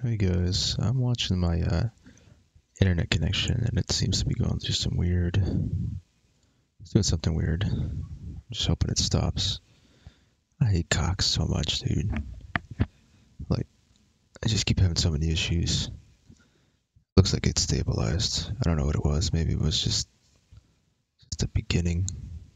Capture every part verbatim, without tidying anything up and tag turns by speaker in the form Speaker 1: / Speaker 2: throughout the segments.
Speaker 1: Hey guys, I'm watching my uh, internet connection and it seems to be going through some weird, it's doing something weird. I'm just hoping it stops. I hate Cox so much, dude. Like, I just keep having so many issues. Looks like it's stabilized. I don't know what it was. Maybe it was just, just the beginning.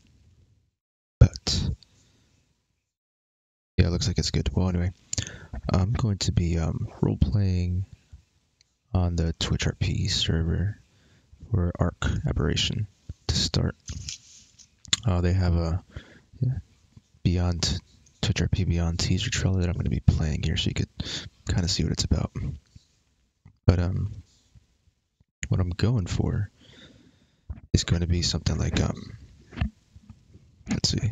Speaker 1: But, yeah, it looks like it's good. Well, anyway, I'm going to be um, role-playing on the TwitchRP server for ARK Aberration to start. Uh, they have a yeah, Beyond TwitchRP Beyond teaser trailer that I'm going to be playing here, so you could kind of see what it's about. But um, what I'm going for is going to be something like um, let's see,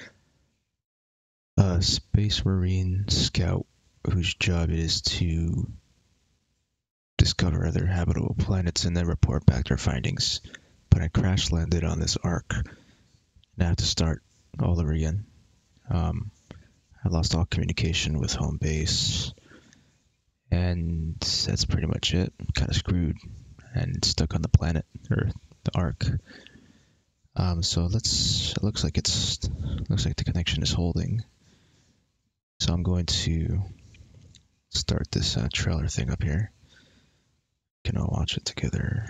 Speaker 1: a Space Marine scout whose job it is to discover other habitable planets and then report back their findings. But I crash landed on this ARK, and I have to start all over again. Um, I lost all communication with home base, and that's pretty much it. I'm kind of screwed and stuck on the planet, or the ARK. Um, so let's. It looks like it's. Looks like the connection is holding. So I'm going to start this uh, trailer thing up here. Can all watch it together.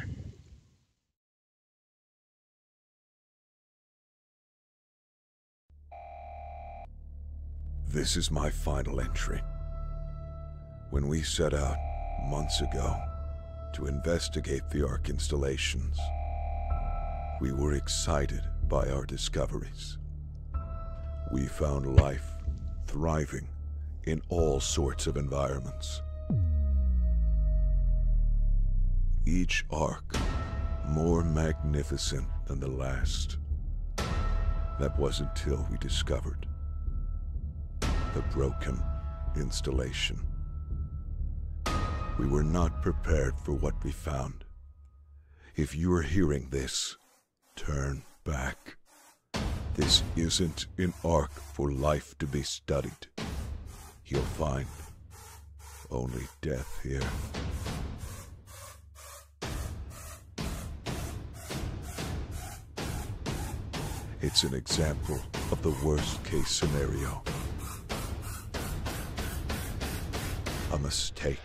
Speaker 2: This is my final entry. When we set out, months ago, to investigate the ARK installations, we were excited by our discoveries. We found life thriving in all sorts of environments. Each ARK more magnificent than the last. That was until we discovered the broken installation. We were not prepared for what we found. If you are hearing this, turn back. This isn't an ARK for life to be studied. You'll find only death here. It's an example of the worst-case scenario. A mistake.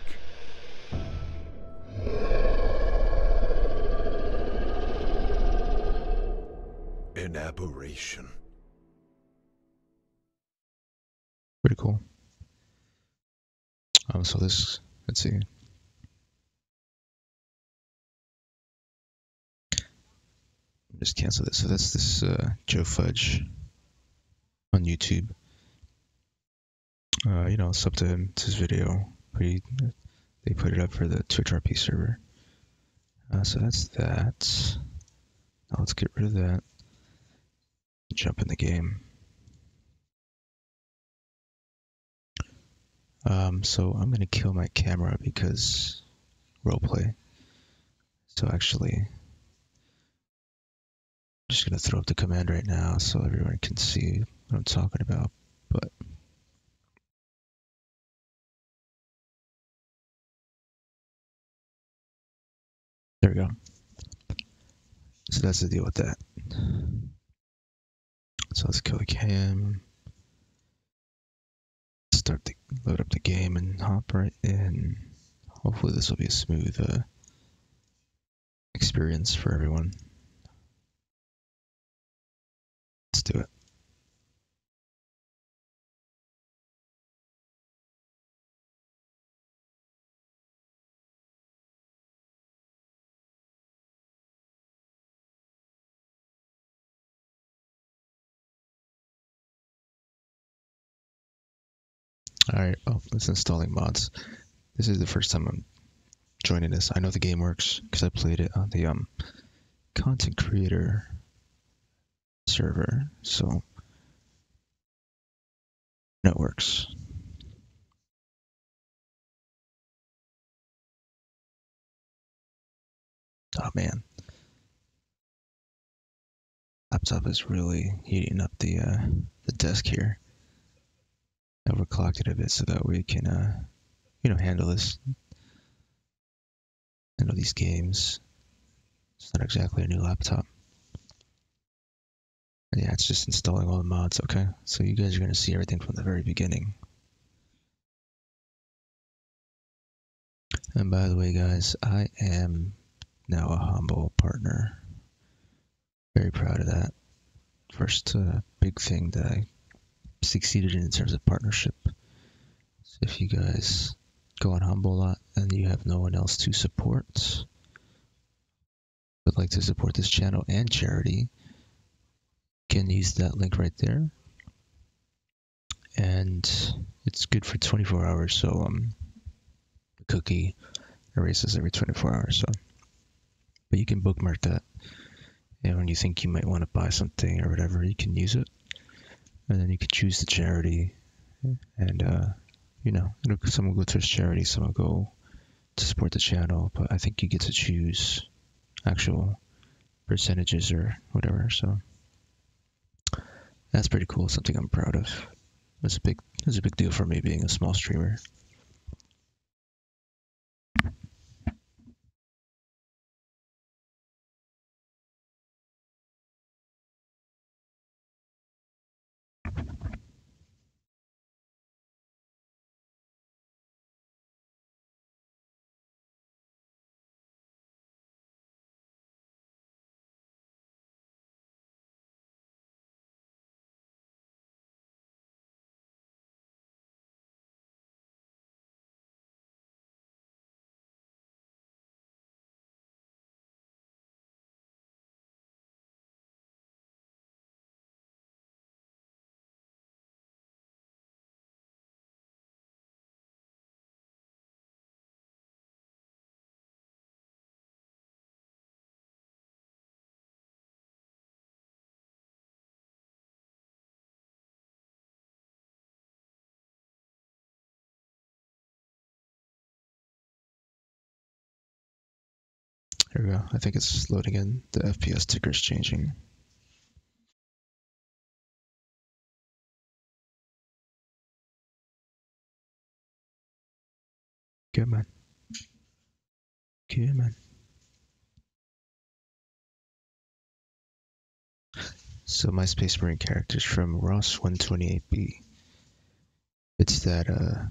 Speaker 2: An aberration.
Speaker 1: Pretty cool. Um, so this, let's see. Just cancel this. So that's this uh, Joe Fudge on YouTube. Uh, you know, sub to him. It's his video. He, they put it up for the TwitchRP server. Uh, so that's that. Now let's get rid of that. Jump in the game. Um, so I'm gonna kill my camera because roleplay. So actually, I'm just gonna throw up the command right now so everyone can see what I'm talking about. But there we go. So that's the deal with that. So let's kill the cam. Start the load up the game and hop right in. Hopefully this will be a smooth uh, experience for everyone. Let's do it. Alright, oh, it's installing mods. This is the first time I'm joining this. I know the game works because I played it on the um content creator server, so it works. Oh man, laptop is really heating up the uh, the desk here. Overclocked it a bit so that we can uh, you know handle this. these games. It's not exactly a new laptop. And yeah, it's just installing all the mods. Okay, so you guys are going to see everything from the very beginning. And by the way, guys, I am now a Humble partner. Very proud of that. First uh, big thing that I succeeded in in terms of partnership. So if you guys go on Humble a lot and you have no one else to support, would like to support this channel and charity, you can use that link right there. And it's good for twenty-four hours, so um, the cookie erases every twenty-four hours. So, but you can bookmark that, and when you think you might want to buy something or whatever, you can use it, and then you can choose the charity, and uh, you know, some will go towards charity, some will go to support the channel, but I think you get to choose actual percentages or whatever. So that's pretty cool. Something I'm proud of. It's a big, it's a big deal for me being a small streamer. Here we go. I think it's loading in. The F P S ticker's changing. Good man. Good man. So my Space Marine character's from Ross one twenty-eight B. It's that uh,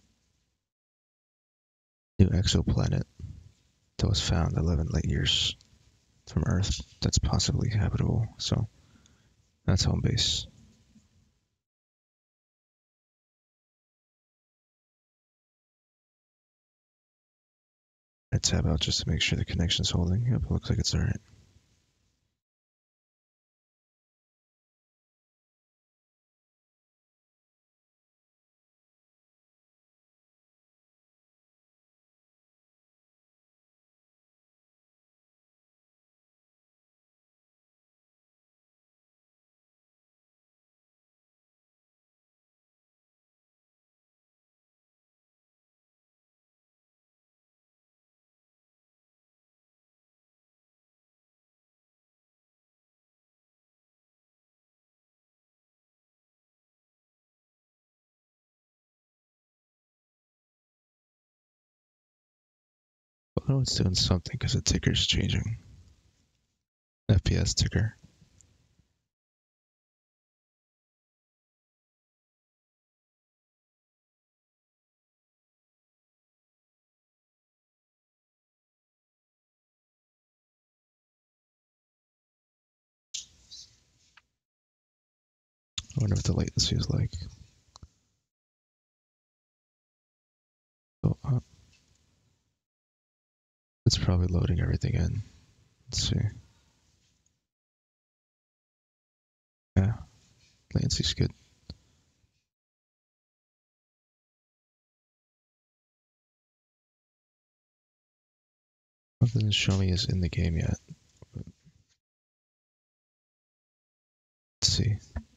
Speaker 1: new exoplanet that was found eleven light years from Earth that's possibly habitable. So that's home base. I tab out just to make sure the connection's holding. Yep, it looks like it's alright. I know it's doing something because the ticker's changing. F P S ticker. I wonder what the latency is like. Oh, uh, it's probably loading everything in. Let's see. Yeah, latency's good. It doesn't show me is in the game yet. But let's see.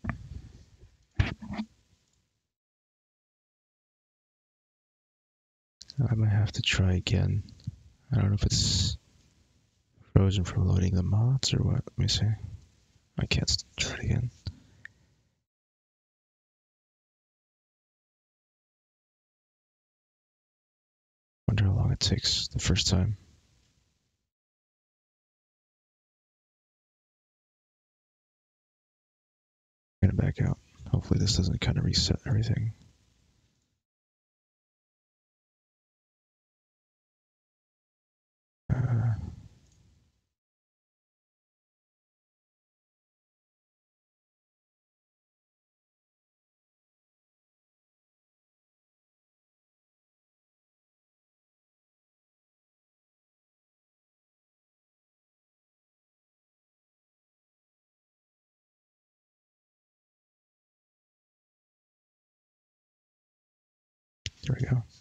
Speaker 1: I might have to try again. I don't know if it's frozen from loading the mods or what. Let me see. I can't try it again. Wonder how long it takes the first time. I'm gonna back out. Hopefully this doesn't kind of reset everything. Uh, there we go.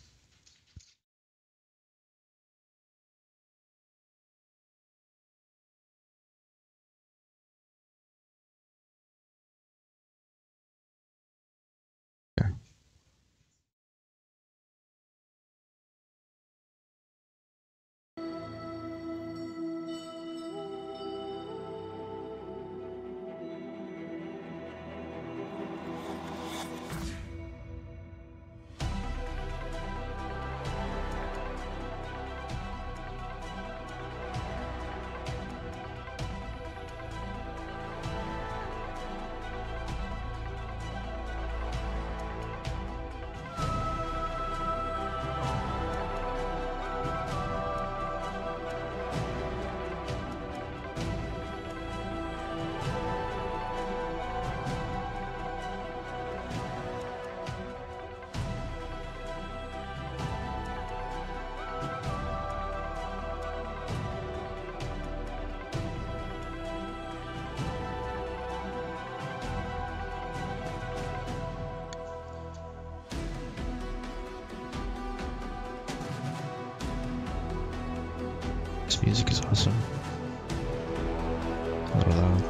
Speaker 1: Yeah. This music is awesome. A little loud.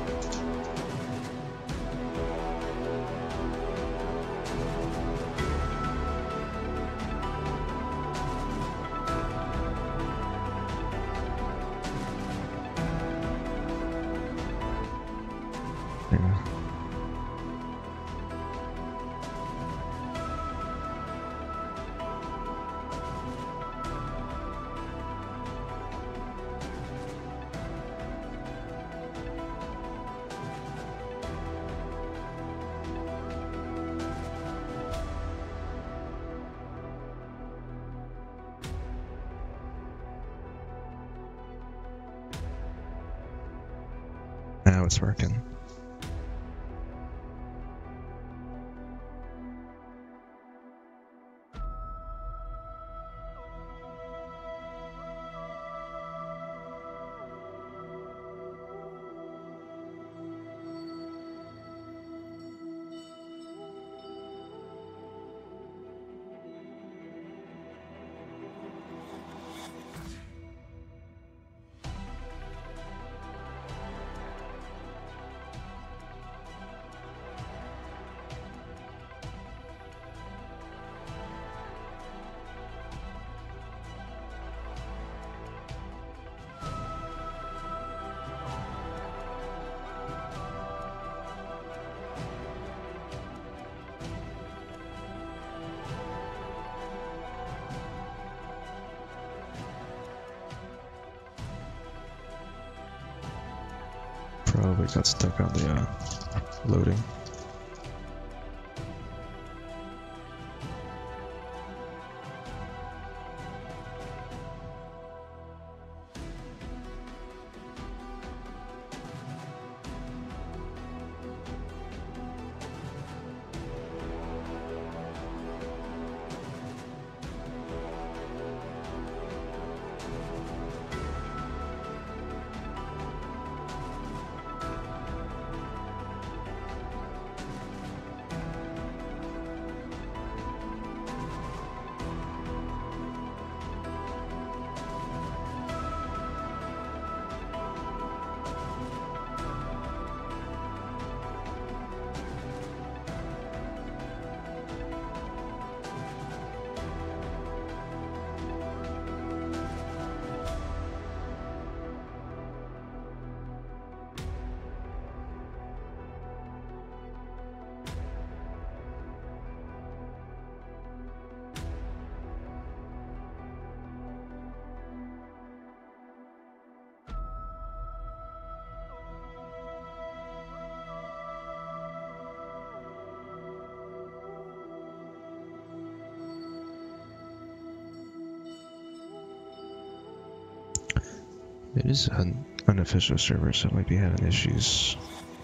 Speaker 1: There we go. Now it's working. Probably got stuck on the uh, loading. It is an unofficial server, so it might be having issues.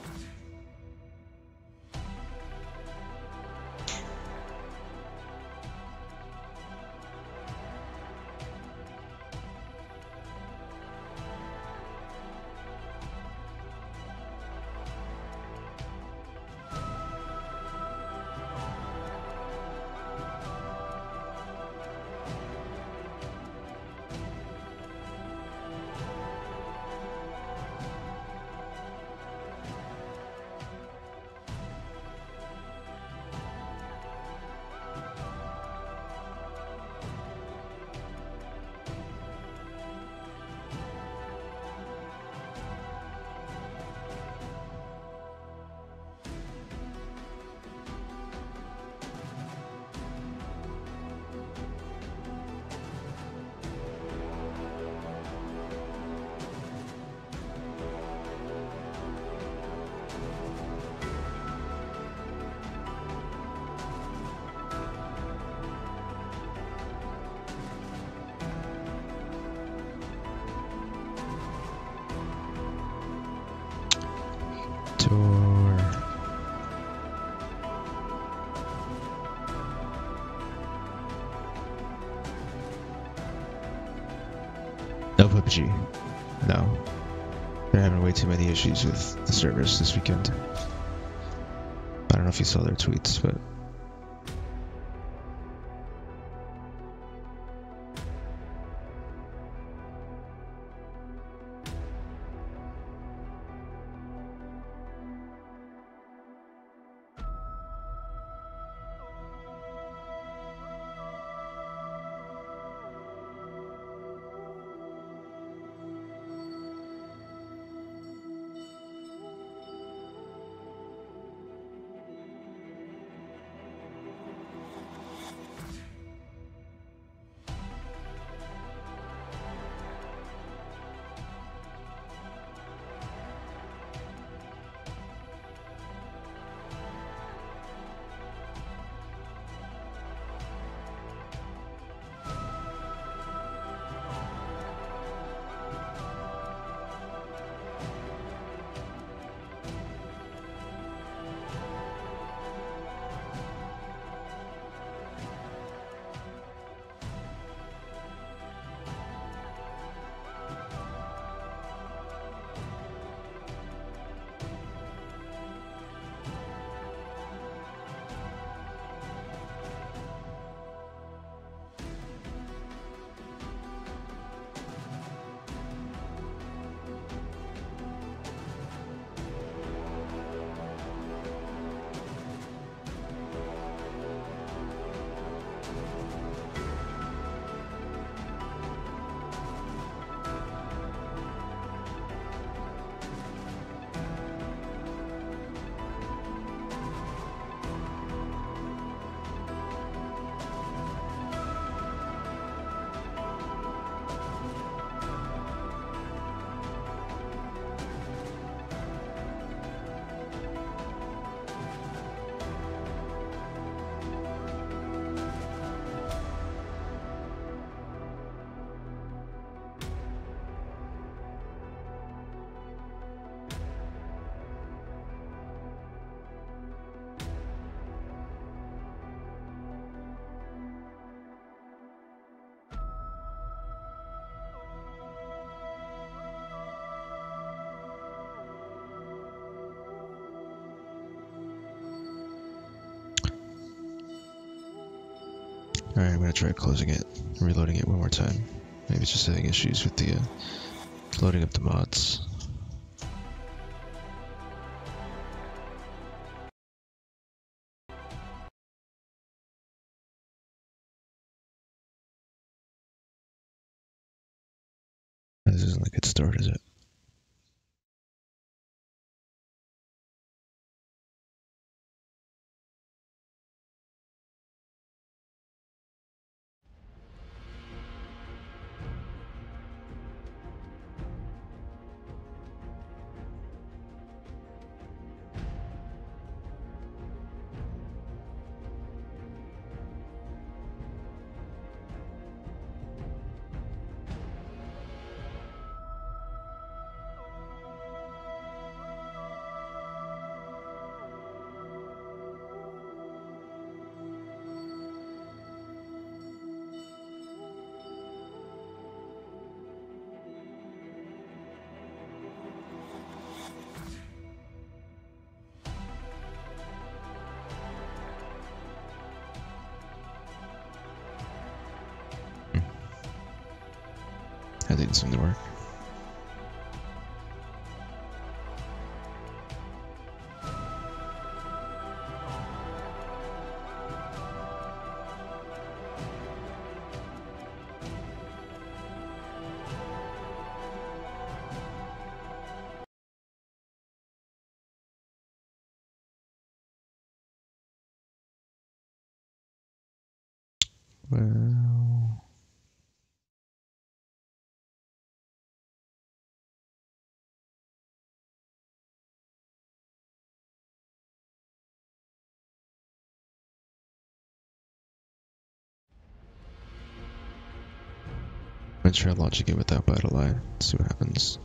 Speaker 1: Door. No P U B G. No. They're having way too many issues with the service this weekend. I don't know if you saw their tweets, but alright, I'm gonna try closing it, reloading it one more time. Maybe it's just having issues with the uh, loading up the mods. This isn't a good start, is it? didn't seem to work. Well, I'm gonna try launching it without battle line. See what happens.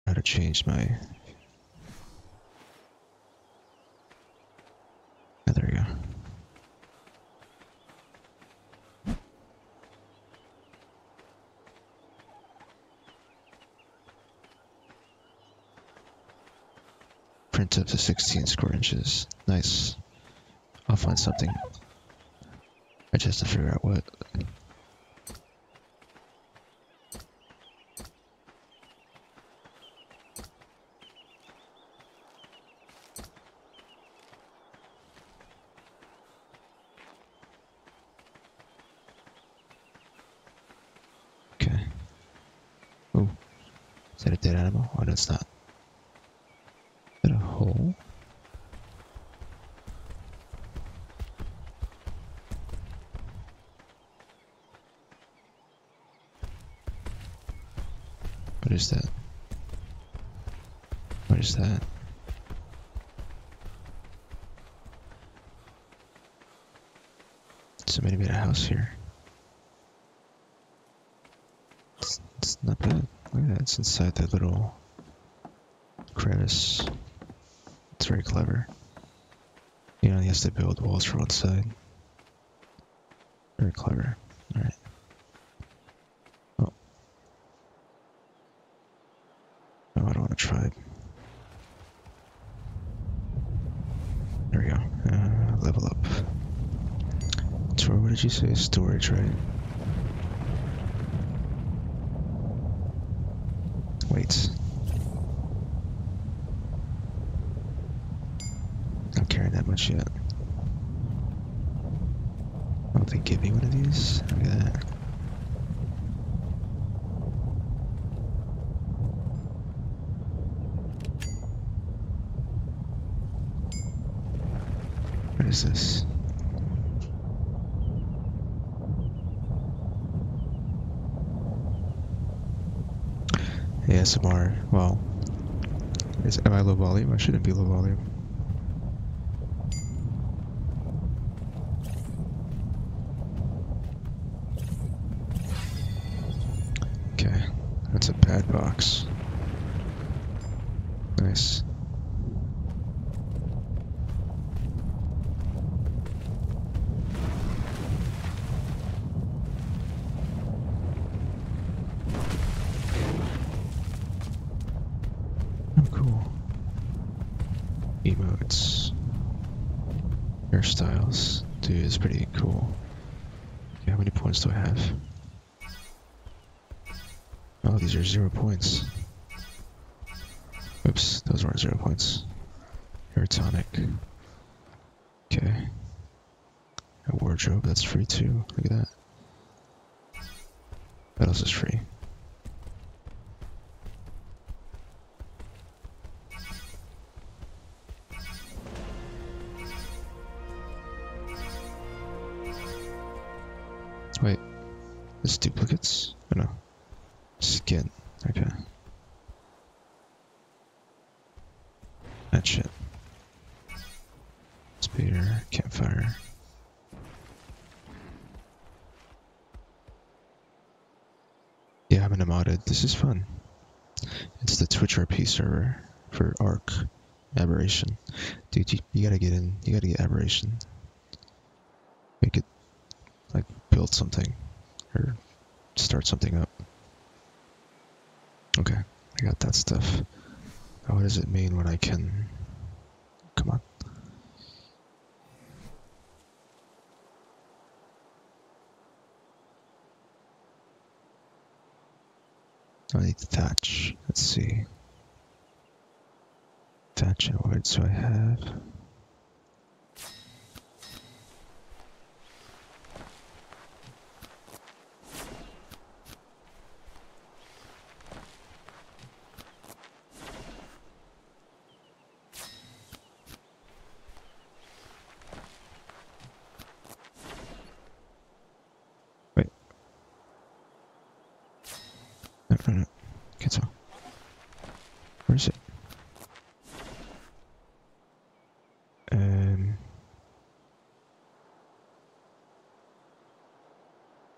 Speaker 1: how to change my... Oh, there we go. Print up to sixteen square inches. Nice. I'll find something. I just have to figure out what. Okay. Oh, is that a dead animal? Oh, no, it's not. Is that a hole? What is that? What is that? Somebody made a house here. It's, it's not bad. Look at that. It's inside that little crevice. It's very clever. You know, he has to build walls for one side. Very clever. Alright. Oh. No, I don't want a tribe. There we go. Uh, level up. Tor, what did you say? Storage, right? Wait. Not carrying that much yet. Oh, they give me one of these? Look at that. What is this? A S M R. Well, is, am I low volume? I shouldn't be low volume. Okay, that's a pad box. Nice. Oh, cool. Emotes. Hairstyles. Dude, it's pretty cool. Okay, how many points do I have? Oh, these are zero points. Oops, those weren't zero points. Hair tonic. Okay. A wardrobe, that's free too. Look at that. What else is free? Wait, this duplicates? Oh no. Skin. Okay. That shit. Spear, campfire. Yeah, I'm in a modded. This is fun. It's the TwitchRP server for ARK Aberration. Dude, you, you gotta get in. You gotta get Aberration. Make it, like, build something. Or start something up. Okay, I got that stuff. Now what does it mean when I can... Come on. I need thatch. Let's see. Thatch and wood, so I have... Wait. No, no, no. Can't tell. Where is it? Um...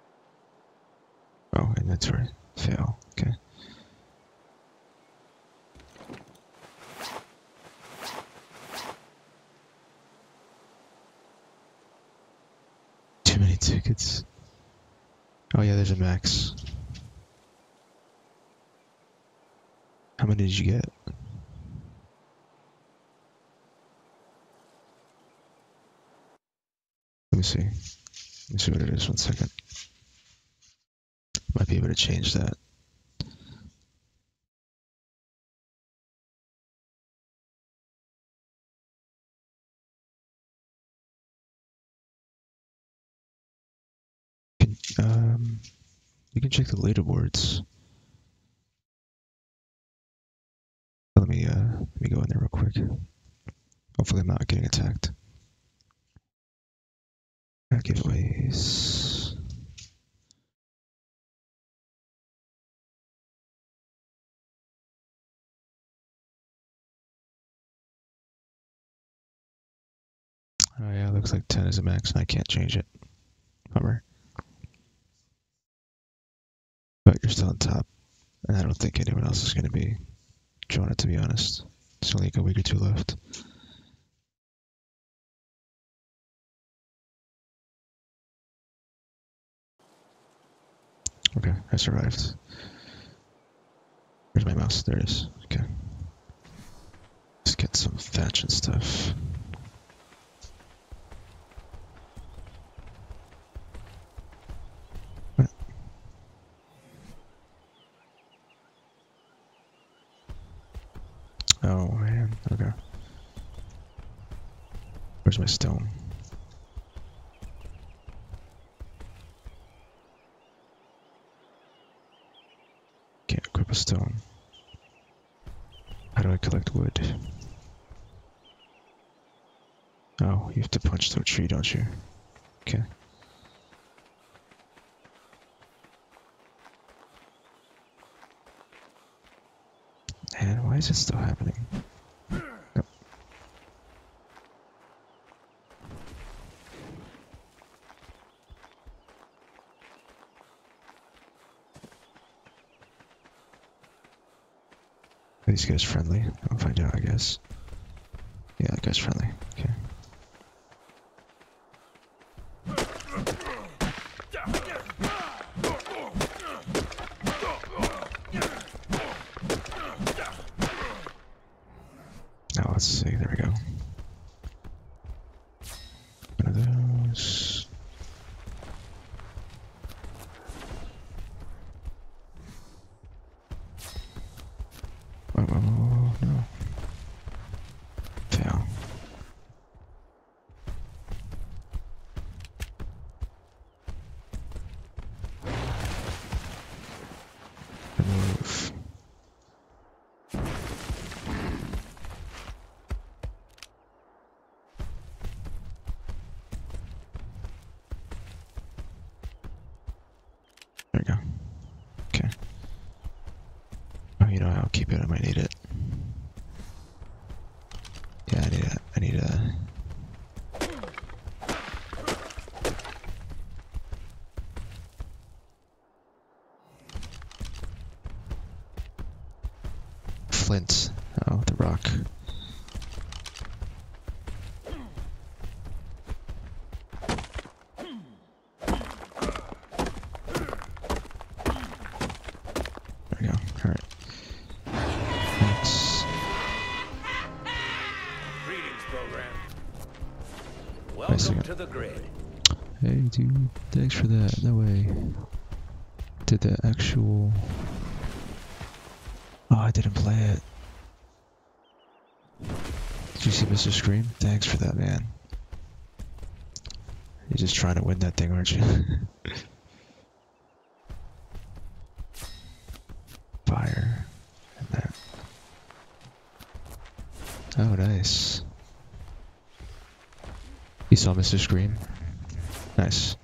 Speaker 1: Oh, inventory. Fail. Okay. tickets. Oh yeah, there's a max. How many did you get? Let me see. Let me see what it is. One second. Might be able to change that. Um, you can check the leaderboards. Let me uh, let me go in there real quick. Hopefully, I'm not getting attacked. Uh, giveaways. Oh yeah, looks like ten is a max, and I can't change it. Bummer. But you're still on top, and I don't think anyone else is going to be joining it, to be honest. It's only like a week or two left. Okay, I survived. Where's my mouse? There it is. Okay. Let's get some thatch and stuff. What? Oh man, okay. Where's my stone? Can't equip a stone. How do I collect wood? Oh, you have to punch through a tree, don't you? Okay. Man, why is it still happening? Nope. Are these guys friendly? I'll find out, I guess. Yeah, that guy's friendly. Okay. Now let's see. There we go. One of those. Whoa, whoa, whoa, whoa, no. Fail. Remove. There we go. Okay. Oh, you know, I'll keep it. I might need it. Yeah, I need it. I need a. Flint. Oh, the rock. There we go. Alright. Thanks.
Speaker 3: Greetings, program.
Speaker 1: Nice
Speaker 3: Welcome
Speaker 1: to
Speaker 3: to the grid.
Speaker 1: Hey, dude. Thanks for that. No way. Did the actual. Oh, I didn't play it. Did you see Mister Scream? Thanks for that, man. You're just trying to win that thing, aren't you? Fire. And that. Oh, nice. You saw Mister Scream? Nice.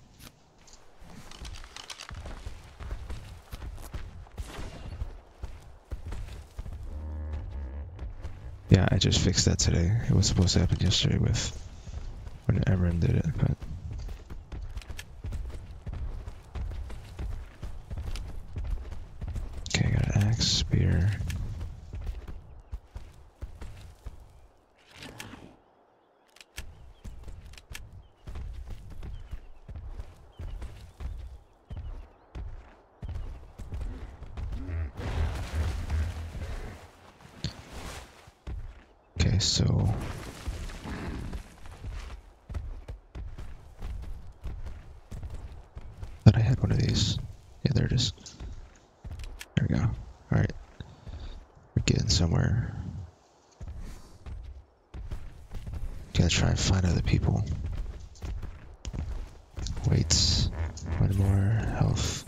Speaker 1: Yeah, I just fixed that today. It was supposed to happen yesterday with when Emran did it, but okay, got an axe, spear. Okay, so thought I had one of these. Yeah, there it is. There we go. Alright. We're getting somewhere. Gotta try and find other people. Weights. One more. Health.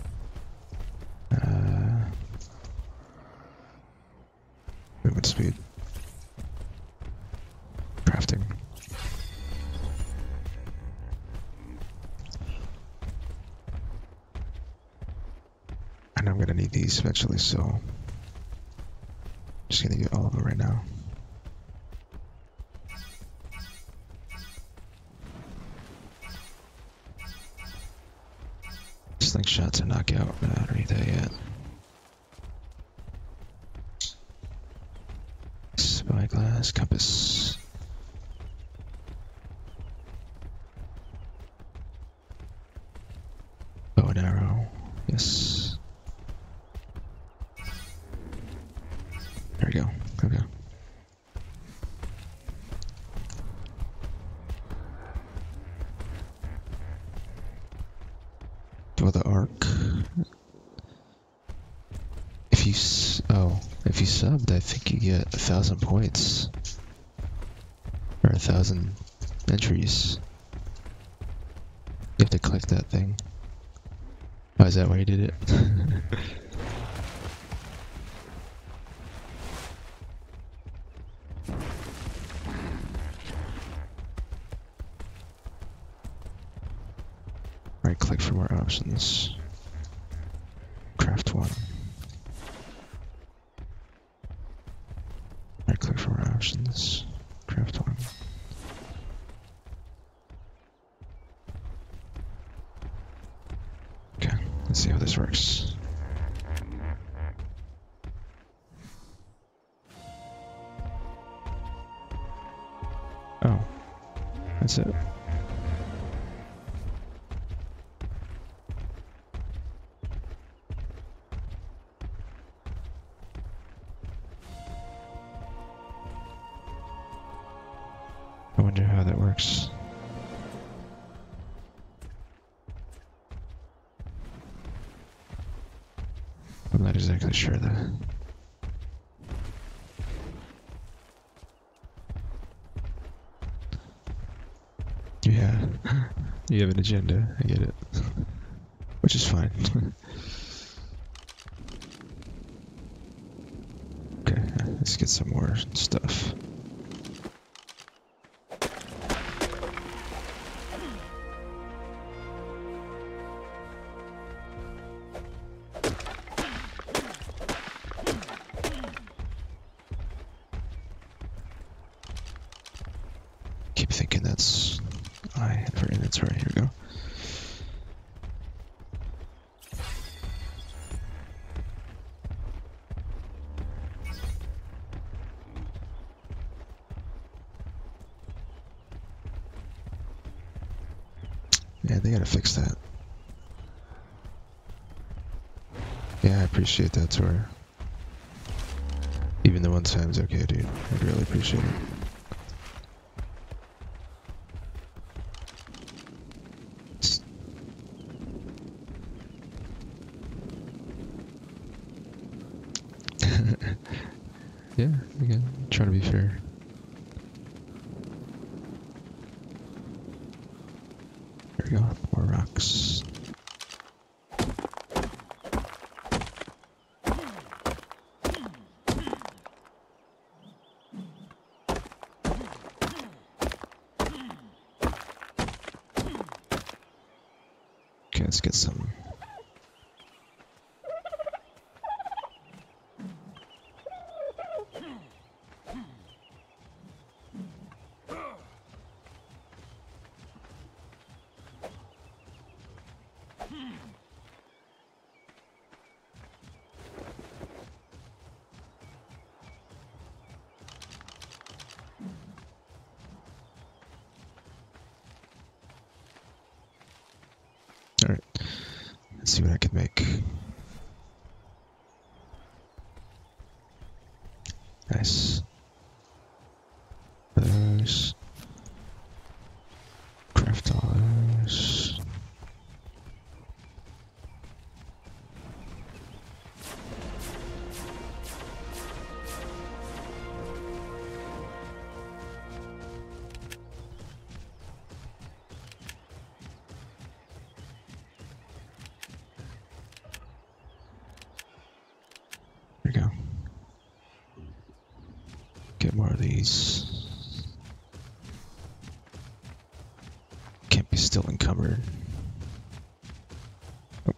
Speaker 1: Uh, movement speed. Crafting. And I'm gonna need these eventually, so I'm just gonna get all of them right now. Slingshots and knockout. No, I don't need that yet. Spyglass, compass. Bow and arrow. Yes. There we go. Okay. For the ARK. If you s oh, if you subbed, I think you get a thousand points or a thousand entries. You have to click that thing. Oh, is that why you did it? Right click for more options. Craft one. Right click for more options. Craft one. Okay, let's see how this works. Oh, that's it. I wonder how that works. I'm not exactly sure though. Yeah, you have an agenda, I get it. Which is fine. Okay, let's get some more stuff. Keep thinking that's I for inventory. Here we go. Yeah, they gotta fix that. Yeah, I appreciate that, Tor. Even the one time's okay, dude. I really appreciate it. Yeah, again, trying to be fair. There we go, more rocks. Okay, let's get some. Alright, let's see what I can make. Nice. Five dollars. There we go. Get more of these. Can't be still encumbered. Oh.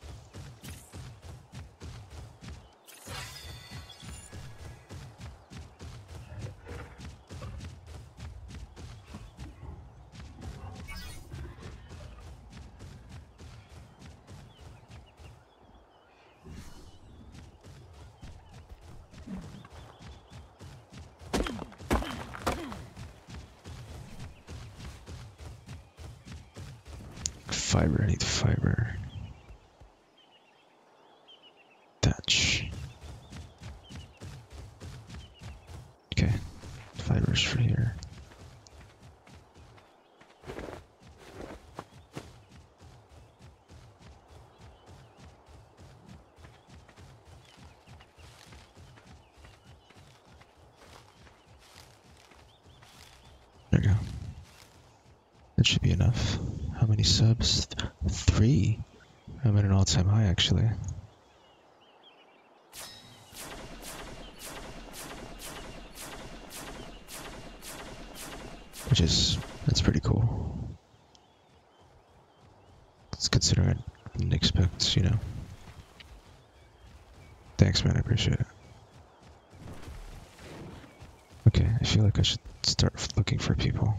Speaker 1: Fiber, I need fiber. Thatch. Okay, fiber's for here. There we go. That should be enough. How many subs? Three. I'm at an all-time high, actually. Which is, that's pretty cool. Let's consider it. I didn't expect, you know. Thanks, man. I appreciate it. Okay, I feel like I should start looking for people.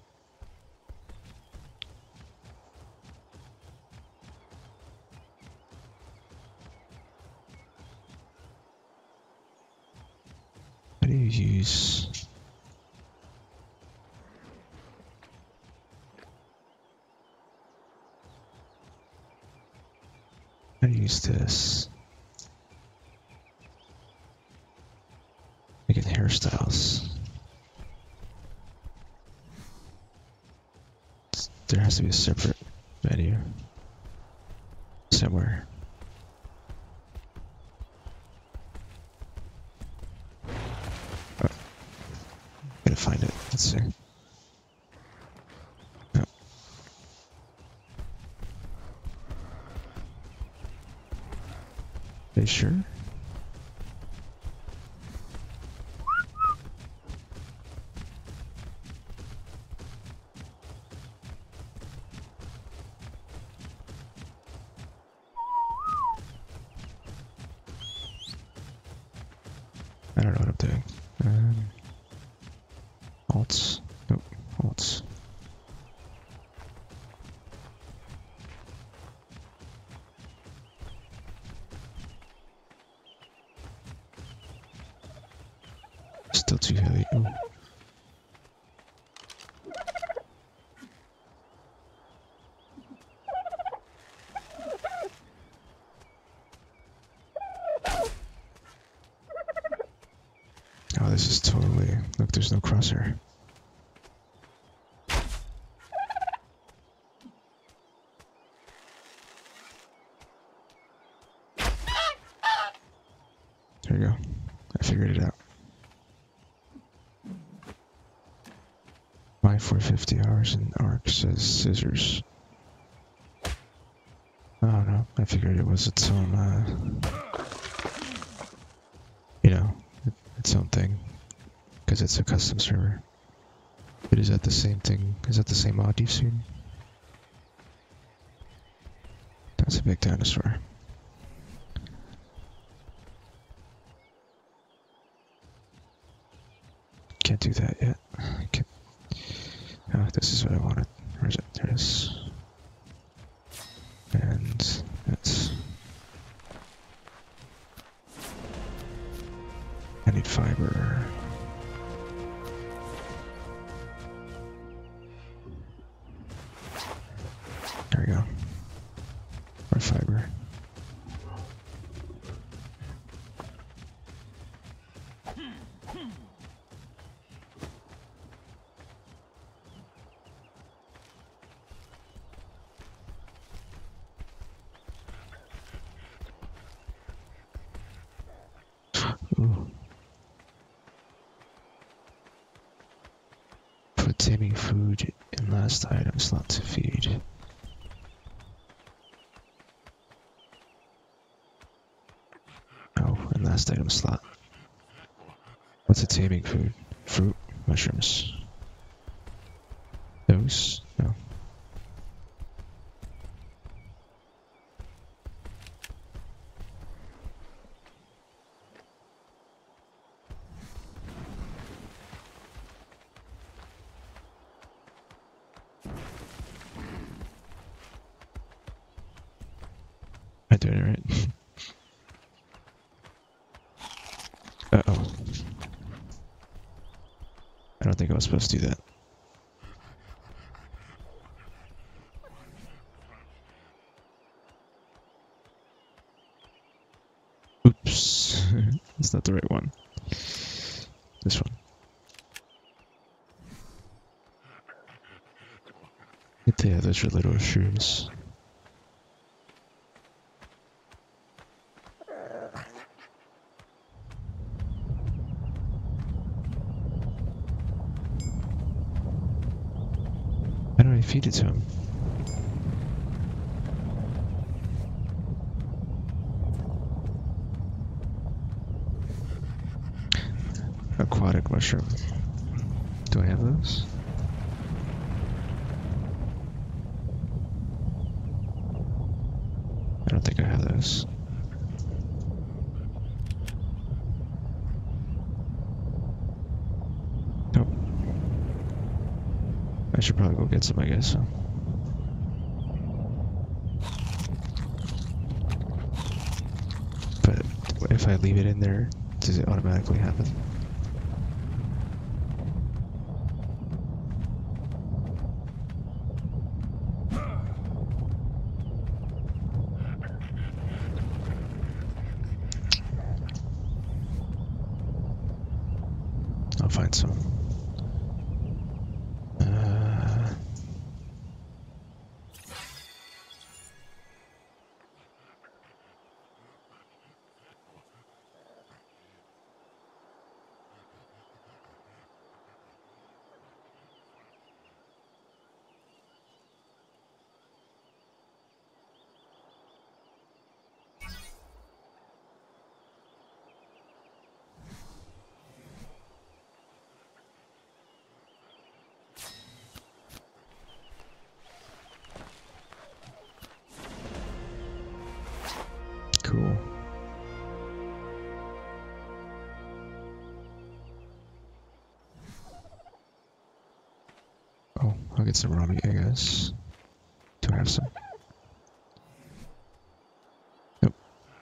Speaker 1: How do you use... How do you use this? Making hairstyles. There has to be a separate menu somewhere. Oh. Gotta find it. Let's see. Oh. Are you sure? I don't know what I'm doing. Um, alts. Nope. Alts. Still too heavy. Ooh. Oh, this is totally... Look, there's no crosshair. There you go. I figured it out. My four fifty hours in ARK says scissors. Oh no, I figured it was its own, uh... you know, its own thing. Because it's a custom server. But is that the same thing? Is that the same mod you've seen? That's a big dinosaur. Can't do that yet. Can't. Oh, this is what I wanted. Where is it? There it is. And that's... I need fiber. There we go. Or fiber. Ooh. Put taming food in last item slot to feed. Oh, in last item slot. What's a taming food? Fruit? Mushrooms? Those? No. I doing it right? Uh-oh. I don't think I was supposed to do that. Oops. That's not the right one. This one. Yeah, those are little shrooms. How do I feed it to him? Aquatic mushroom. Do I have those? I don't think I have those. Nope. I should probably go get some, I guess. So. But if I leave it in there, does it automatically happen? I'll find some. Uh, cool. Oh, I'll get some raw meat, I guess. Do I have some? Nope.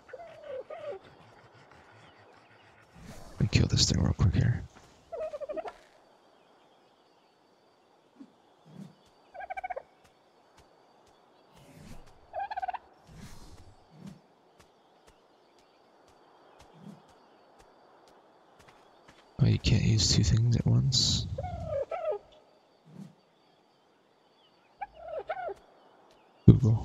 Speaker 1: Let me kill this thing real quick here. Oh, you can't use two things at once. Google.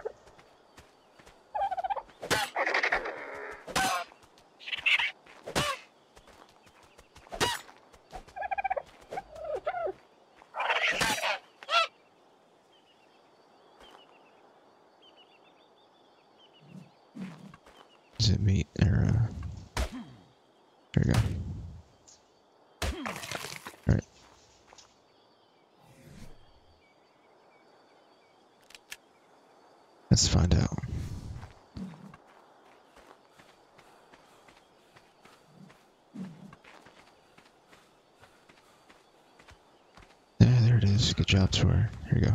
Speaker 1: Is it meat or uh there we go. Alright. Let's find out. Yeah, there it is. Good job, Tor. Here you go.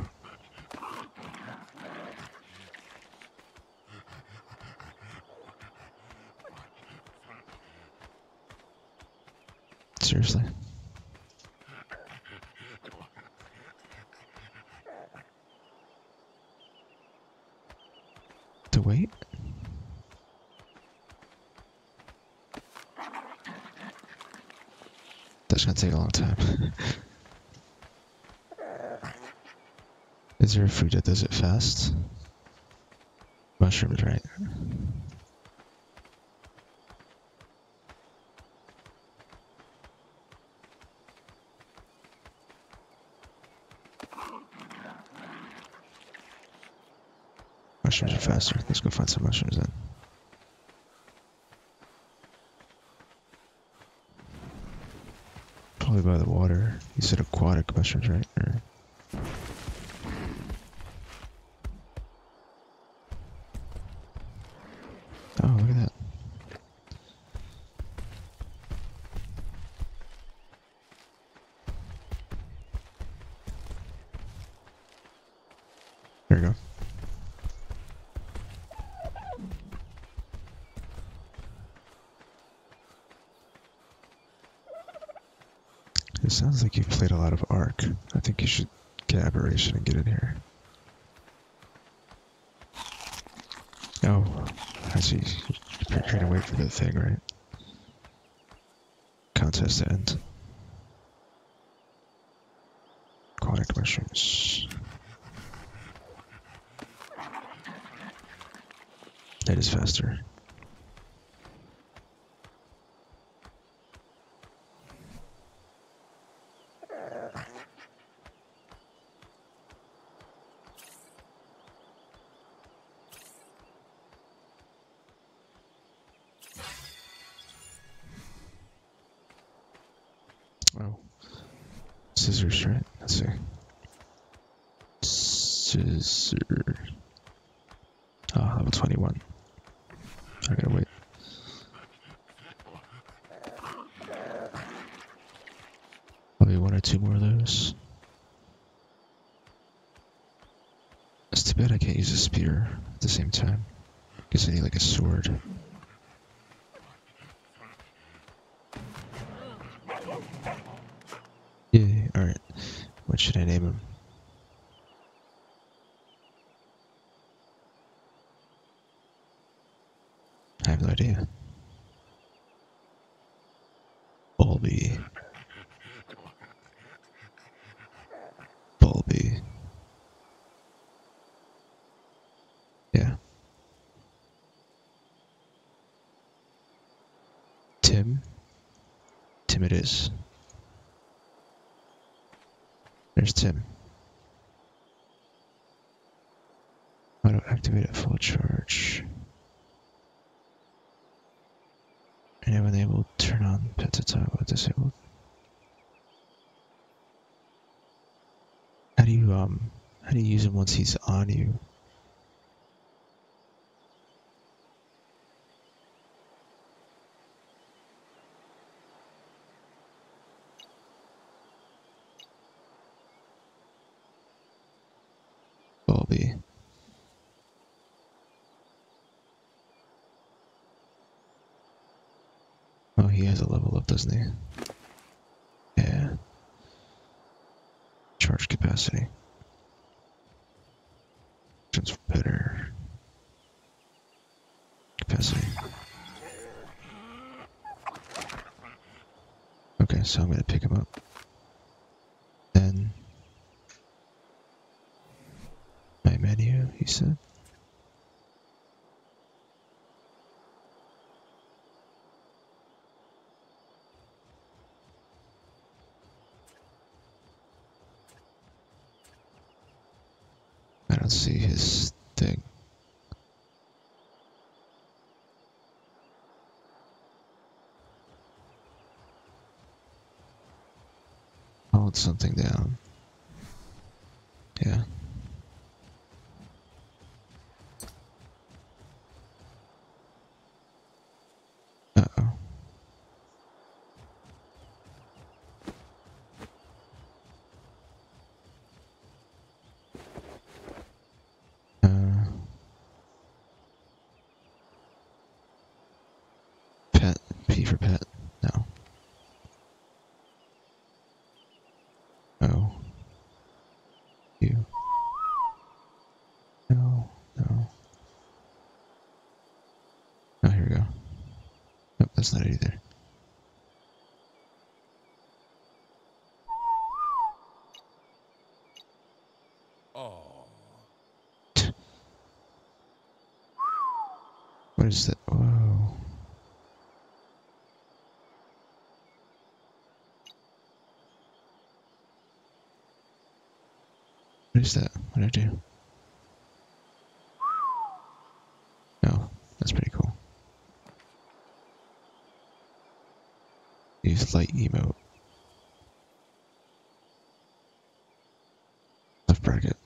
Speaker 1: Seriously. To wait? That's gonna take a long time. Is there a food that does it fast? Mushrooms, right? mushrooms are faster. Let's go find some mushrooms then. Probably by the water. You said aquatic mushrooms, right? Or... Oh, look at that. There you go. It sounds like you've played a lot of ARK. I think you should get Aberration and get in here. Oh, I see. You're trying to wait for the thing, right? Contest to end. Aquatic mushrooms. That is faster. Oh. Scissors, right? Let's see. Scissor. Ah, oh, level twenty-one. I gotta wait. Probably one or two more of those. It's too bad I can't use a spear at the same time. Guess I need like a sword. Yeah, alright. What should I name him? I have no idea. Bulby. Bulby. Yeah. Tim? Tim it is. There's Tim. Auto activate at full charge. And have enabled turn on pet to toggle disabled. How do you um how do you use him once he's on you? Bulby. Oh, he has a level up, doesn't he? Yeah. Charge capacity. Transfer better. Capacity. Okay, so I'm gonna pick him up. Then my menu, he said. I don't see his thing. Hold something down. Yeah. Uh-oh. Uh, pet. P for pet. No. Oh. You. No. No. Oh, here we go. Nope, that's not it either.
Speaker 2: Oh.
Speaker 1: What is that? Whoa. What is that? What did I do? use light emote. Left bracket.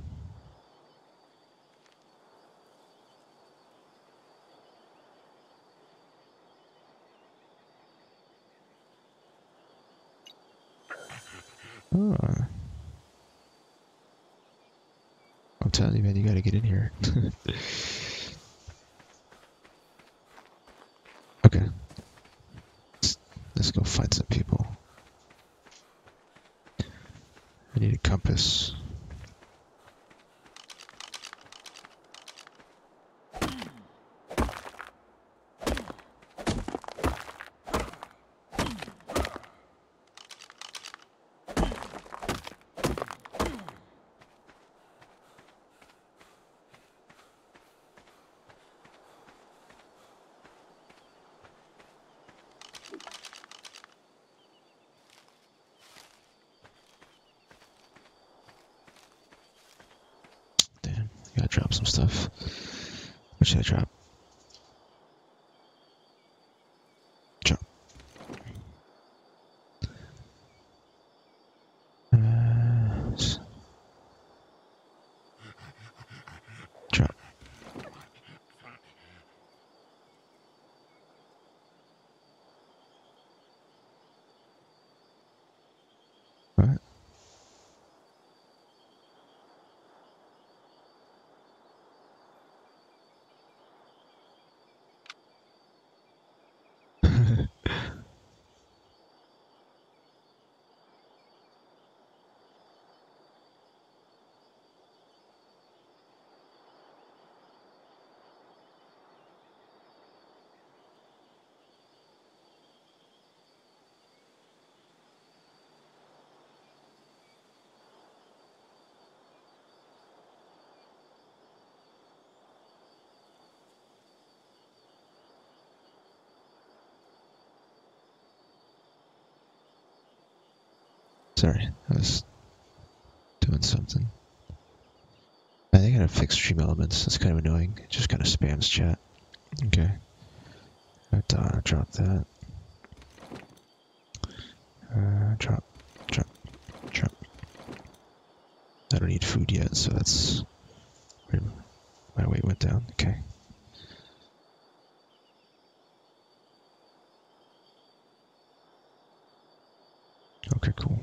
Speaker 1: Oh. I'm telling you, man, you gotta get in here. Okay. Let's, let's go find some people. I need a compass. Damn, I gotta drop some stuff. What should I drop? Drop. Uh, s- drop. What? Sorry, I was doing something. I think I gotta fix stream elements. That's kind of annoying. It just kind of spams chat. Okay. I'd, uh, drop that. Uh, drop, drop, drop. I don't need food yet, so that's where my weight went down. Okay. Okay, cool.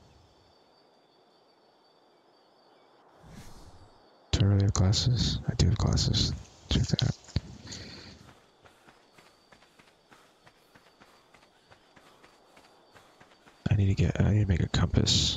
Speaker 1: Do I really have glasses? I do have glasses. Check that out. I need to get, I need to make a compass.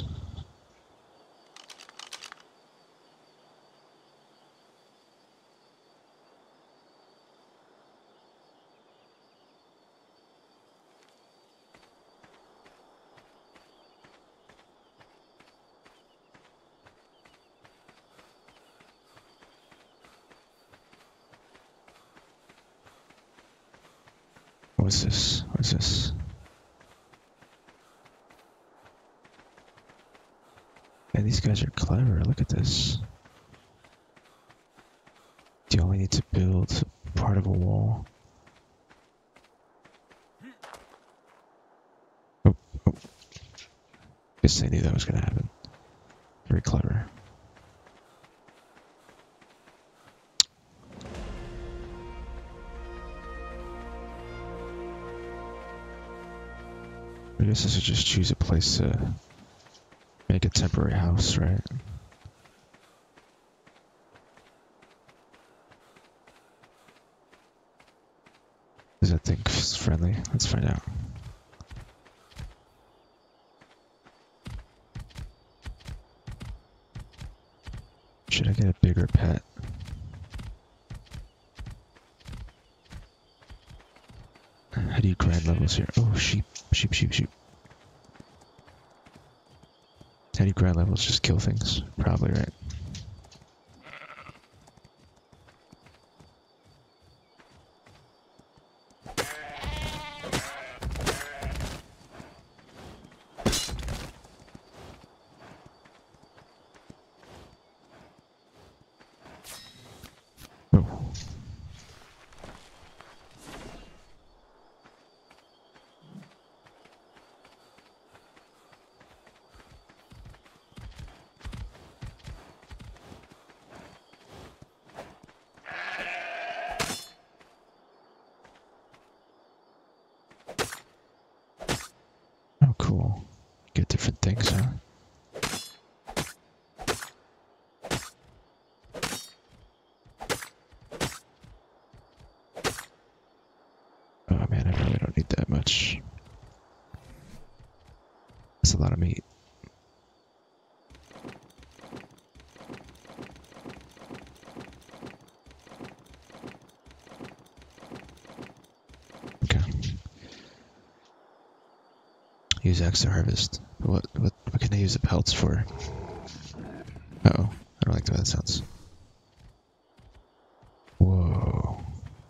Speaker 1: What's this? What's this? Man, these guys are clever. Look at this. You only need to build part of a wall. Oh, oh. Guess they knew that was gonna happen. Very clever. I guess I should just choose a place to make a temporary house, right? Is that thing friendly? Let's find out. Should I get a bigger pet? How do you grind levels here? Oh, sheep, sheep, sheep, sheep. How do you grind levels? Just kill things? Probably, right? Oh. cool. Get different things, huh? Oh man, I really don't need that much. That's a lot of meat. Okay. Use axe to harvest. What what what can I use the pelts for? Uh oh, I don't like the way that sounds. Whoa.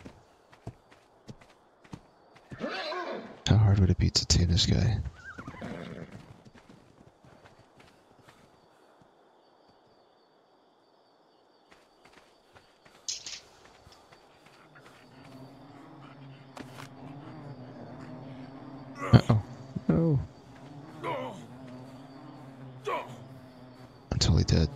Speaker 1: How hard would it be to tame this guy? Uh-oh. No. I'm totally dead.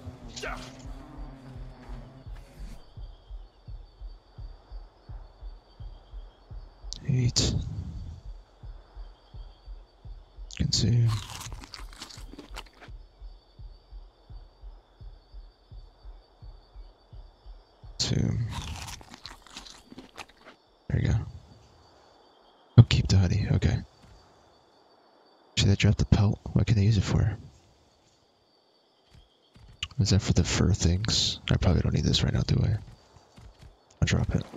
Speaker 1: Eat. Consume. Consume. There you go. Oh, keep the honey. Okay. Should I drop the pelt? What can I use it for? Is that for the fur things? I probably don't need this right now, do I? I'll drop it.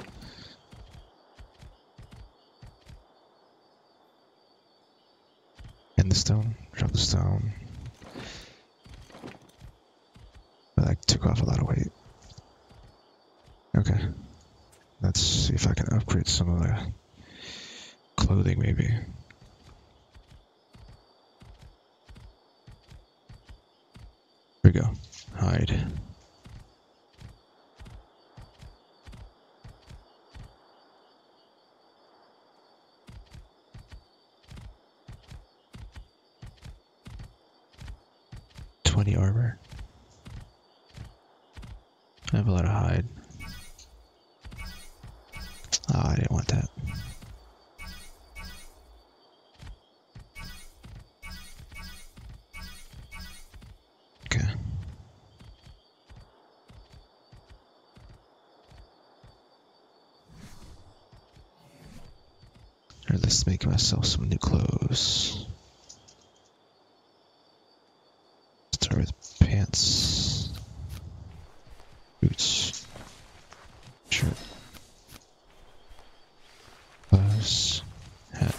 Speaker 1: And the stone. Drop the stone. But I took off a lot of weight. Okay. Let's see if I can upgrade some of the clothing, maybe. Here we go. Hide. twenty armor. I have a lot of hide. Oh, I didn't want that. Okay. Alright, let's make myself some new clothes. Start with pants, boots, shirt, gloves, hat.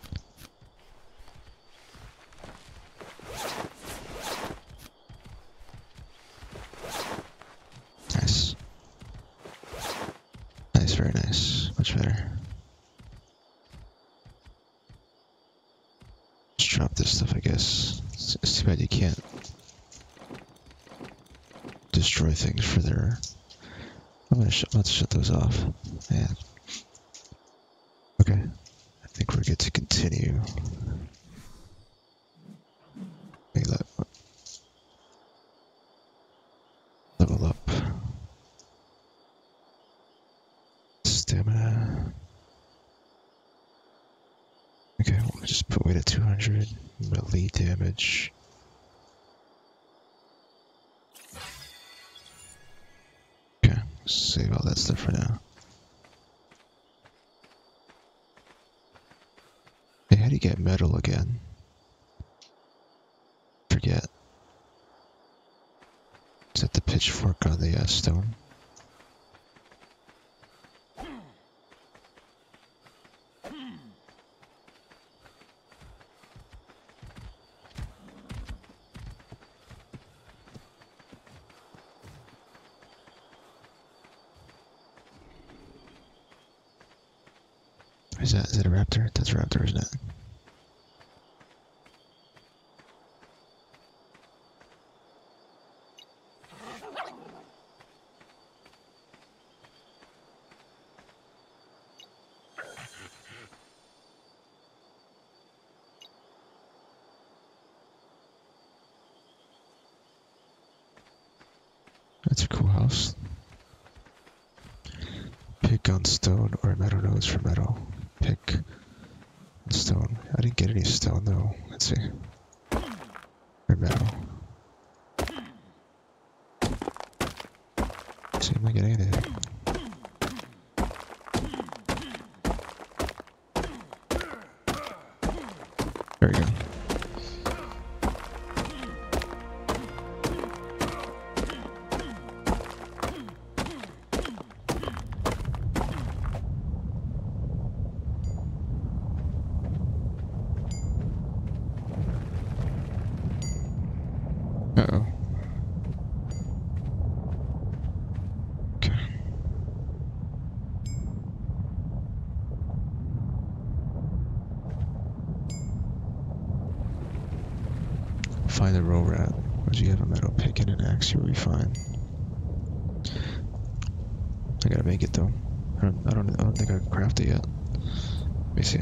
Speaker 1: Nice. Nice, very nice. Much better. Let's drop this stuff, I guess. It's, it's too bad you can't destroy things for their... I'm gonna sh let's shut those off. Man. Okay. I think we're good to continue. Hey, let, level up. Stamina. Okay, we'll just put weight at two hundred. Melee damage. Okay, save all that stuff for now. Hey, how do you get metal again? Forget. Is that the pitchfork on the uh, stone? Is that, is that a raptor? That's a raptor, isn't it? That's a cool house. Pick on stone or metal nodes for metal. Pick on stone. I didn't get any stone though. Let's see. Or metal. Let's see, am I getting anything? There we go. Uh-oh. Okay. Find the row rat. Once you have a metal pick and an axe, you'll be fine. I gotta make it though. I don't, I don't, I don't think I can craft it yet. Let me see.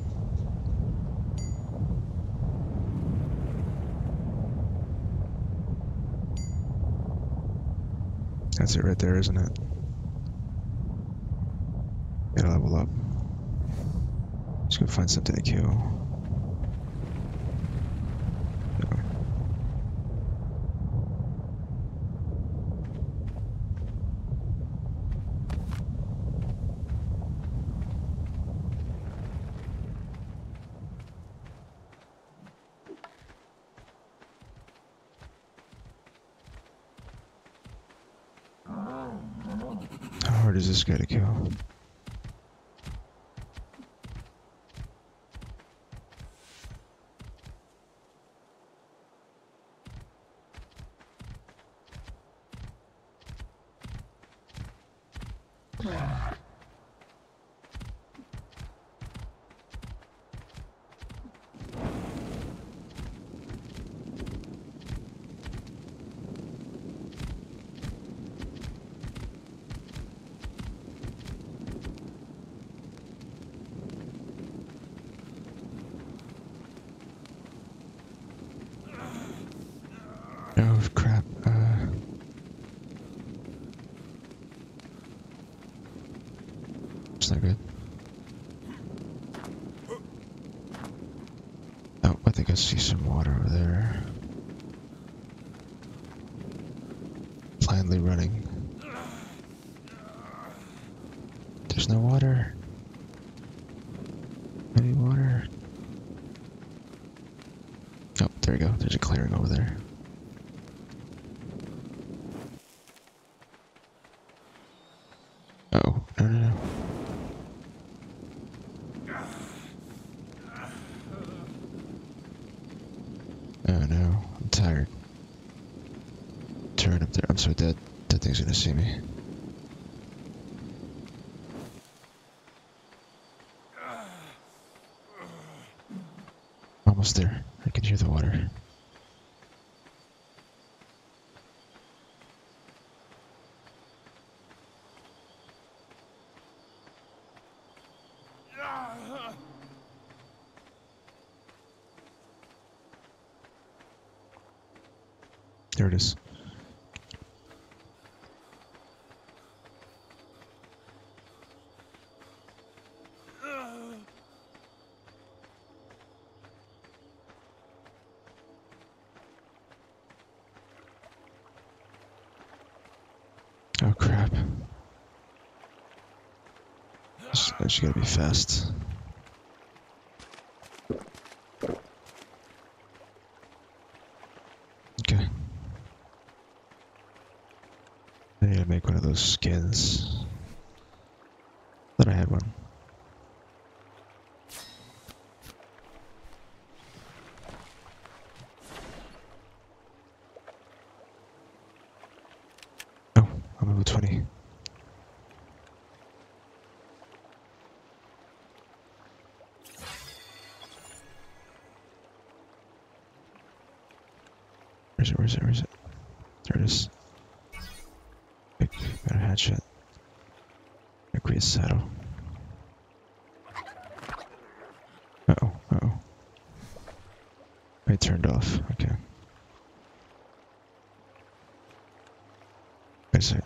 Speaker 1: That's it right there, isn't it? Gotta level up. Just go find something to kill. No. How hard is this guy to kill? Oh crap, uh... it's not good. Oh, I think I see some water over there. Blindly running. There's no water. Any water? Oh, there we go. There's a clearing over there. Oh, no, no, no. Oh no, I'm tired. Turn up there. I'm so dead. That thing's gonna see me. Almost there. I can hear the water. There it is. Oh crap. This, this gotta be fast. Okay. I need to make one of those skins. Thought I had one. Oh, I'm level twenty. Where's it, where's it, where's it? There it is. Got a hatchet. Gotta create a saddle. Uh-oh, uh-oh. I turned off, okay. Wait a sec.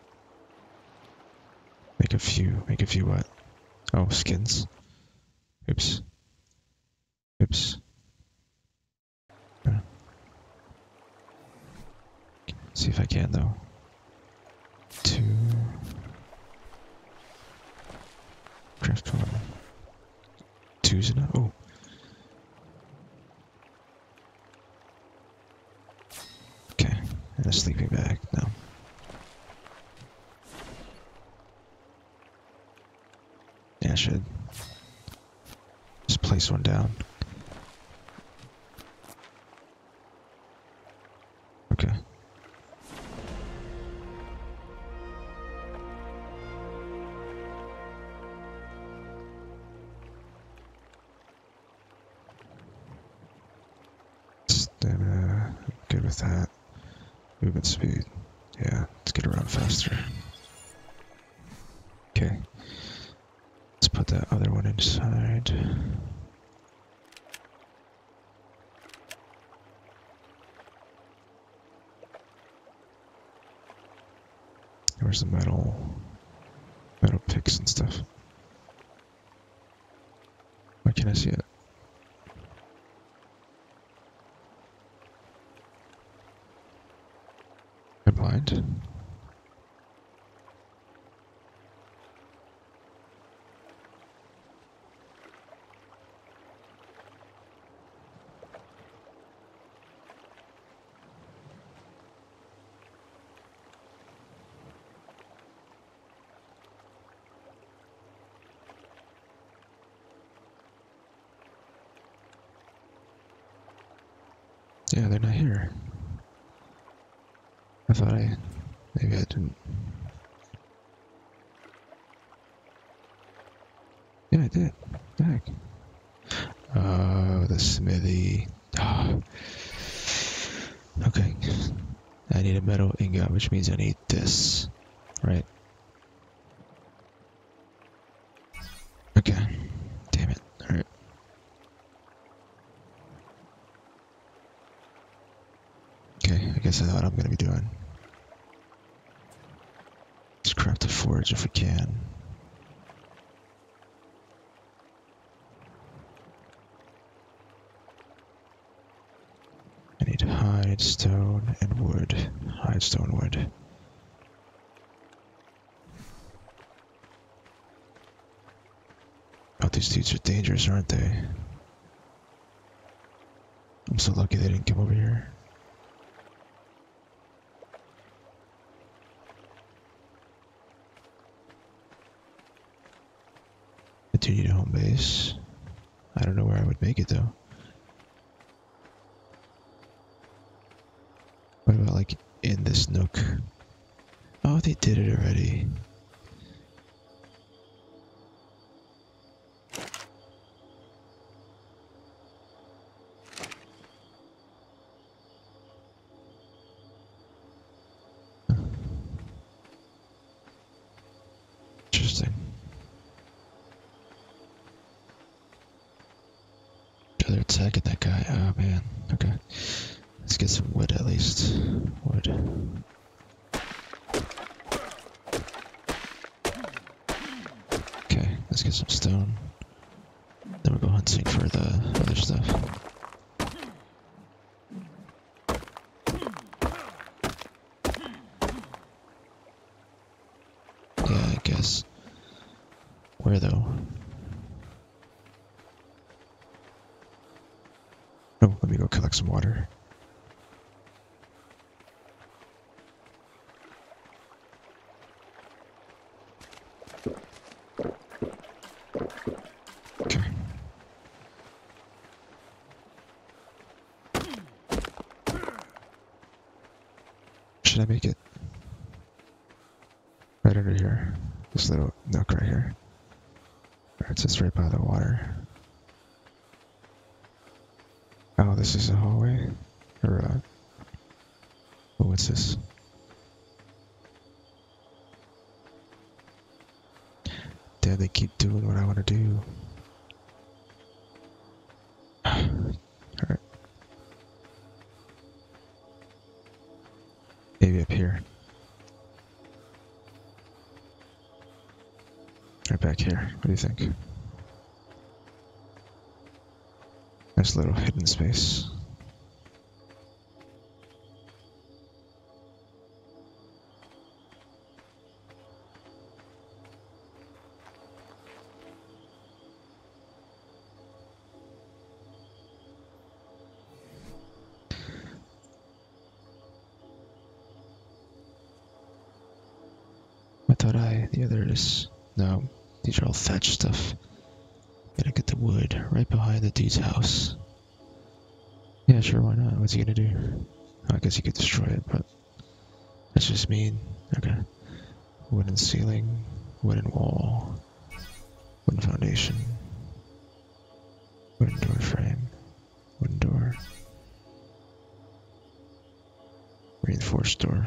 Speaker 1: Make a few, make a few what? Oh, skins. Oops. Oops. can though. Two. Craft one. Two's enough. Oh. Okay. And a sleeping bag. No. Yeah, I should just place one down. Okay. Stamina, good with that. Movement speed, yeah, let's get around faster. Okay, let's put that other one inside. Where's the metal, metal picks and stuff? Why can't I see it? I'm blind. Yeah, they're not here. I thought I, maybe I didn't. Yeah, I did. Heck. Oh, the smithy. Oh. Okay. I need a metal ingot, which means I need this. Right. Okay. Damn it. Alright. Okay, I guess that's what I'm gonna be doing. Let's craft a forge if we can. I need hide, stone, and wood. Hide, stone, wood. Oh, these dudes are dangerous, aren't they? I'm so lucky they didn't come over here. I do need a home base. I don't know where I would make it though. What about like in this nook? Oh, they did it already. Interesting. Oh, they're attacking that guy. Oh man. Okay. Let's get some wood at least. Wood. Okay, let's get some stone. Then we'll go hunting for the other stuff. Yeah, I guess. Where though? Oh, let me go collect some water. Okay. Should I make it right under here? This little nook right here. Alright, so it's right by the water. Oh, this is a hallway? Or, uh... oh, what's this? Damn, they keep doing what I want to do. Alright. Maybe up here. Right back here. What do you think? Nice little hidden space. thought I, the other is, no, these are all thatch stuff. Gotta get the wood right behind the dude's house. Yeah, sure, why not? What's he gonna do? I guess he could destroy it, but that's just mean. Okay. Wooden ceiling, wooden wall, wooden foundation, wooden door frame, wooden door, reinforced door.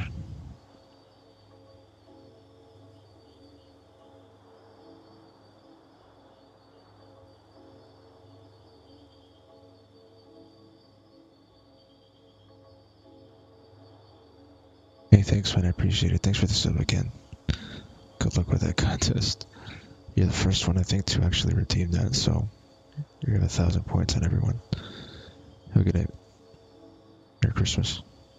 Speaker 1: Hey, thanks, man. I appreciate it. Thanks for the sub again. Good luck with that contest. You're the first one, I think, to actually redeem that, so you have a thousand points on everyone. Have a good night. Merry Christmas.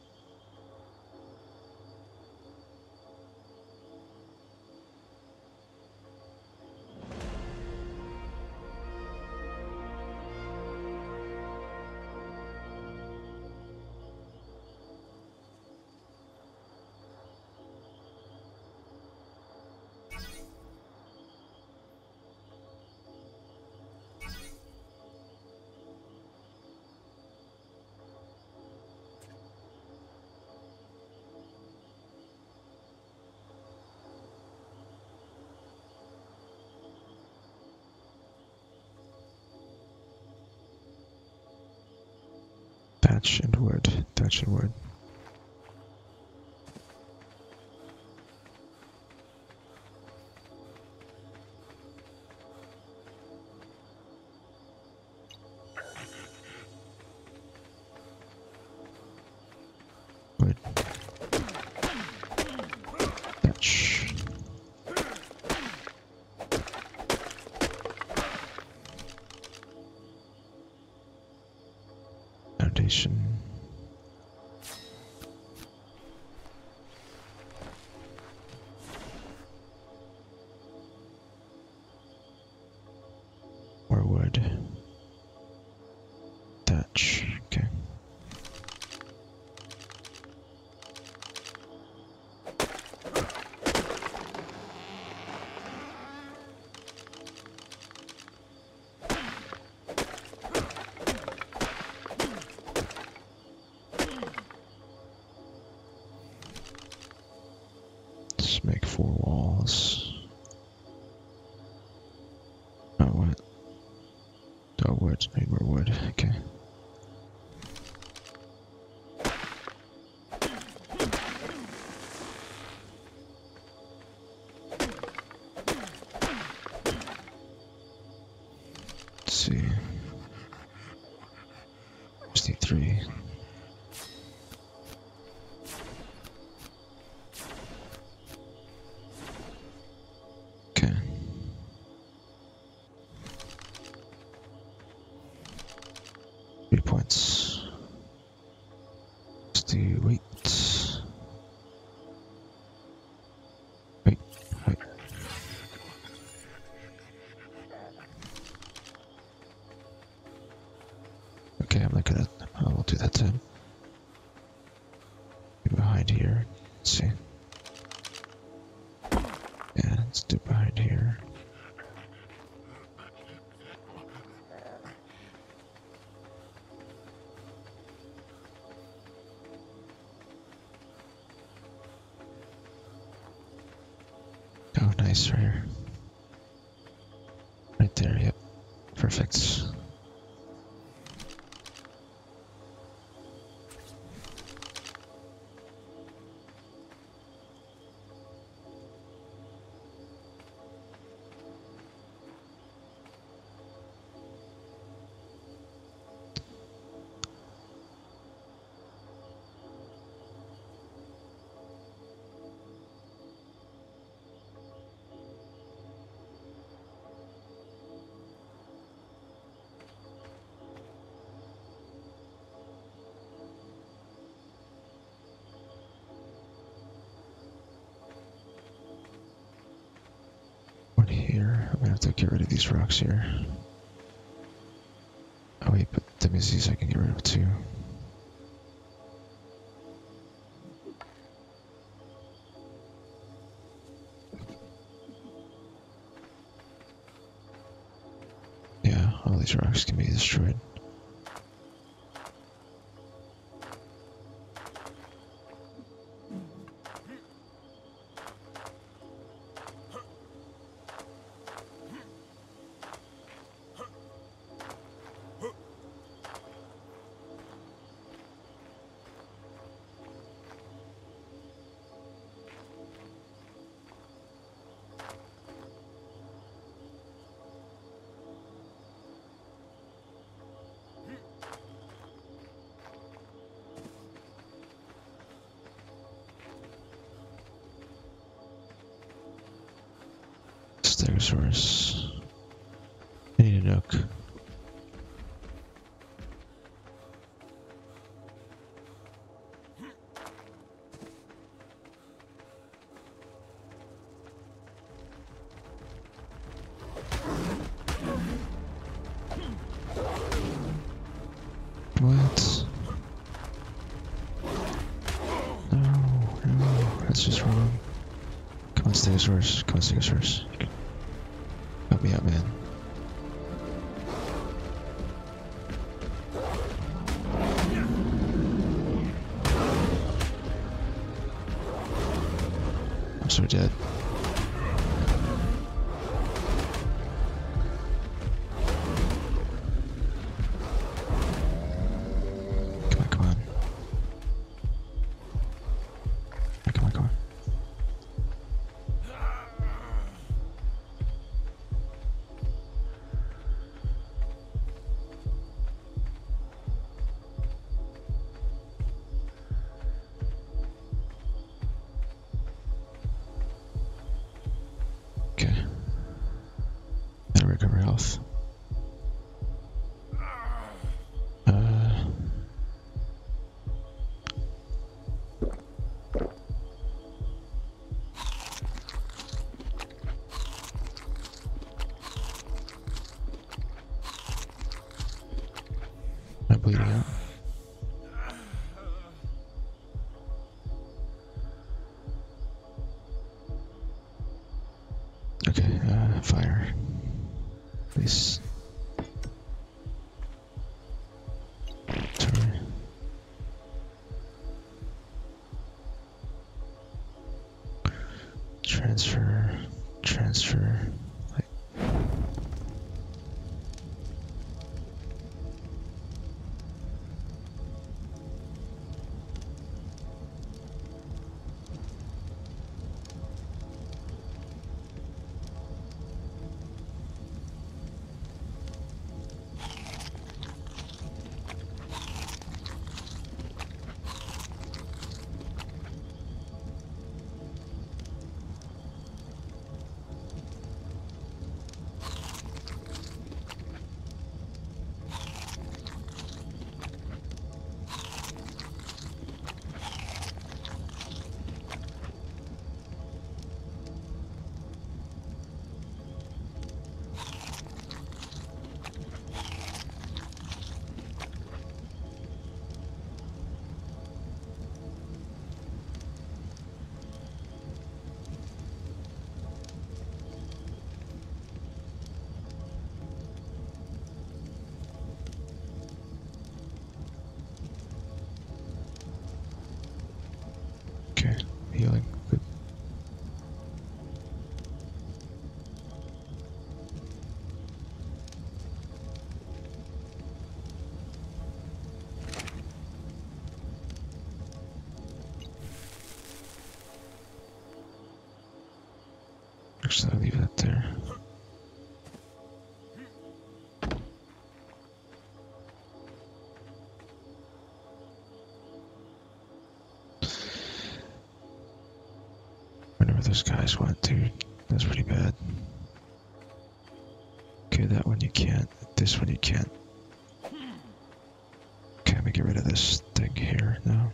Speaker 1: Thatch and wood. Thatch and wood. Wood. Thatch. Foundation. More wood. Thatch. Okay. Let's make four walls. Oh, what? Oh, wood. Need more wood. Okay. Let's see. Just need three. Okay. Three points. Let's do wait. Wait, wait. Okay, I'm looking at that. I will do that too. Behind here. Let's see. Yeah, let's do behind here. Oh, nice, right here. Right there, yep. Perfect. One here. I'm gonna have to get rid of these rocks here. Oh wait, but let me see so I can get rid of two. these rocks can be destroyed. Stegosaurus. I need a nook. What? No, no, that's just wrong. Come on, Stegosaurus. Come on, Stegosaurus. Help me out, man. I'm so dead. Come on, come on. Come on, come on. Okay. Gotta recover health. Uh. Am I bleeding out? Okay, uh, fire. Please. Sorry. Transfer. Transfer. Like. Okay, healing. Good. Actually, I'll leave that there. Whenever those guys went, dude, that's pretty bad. Okay, that one you can't. This one you can't. Okay, let me get rid of this thing here now.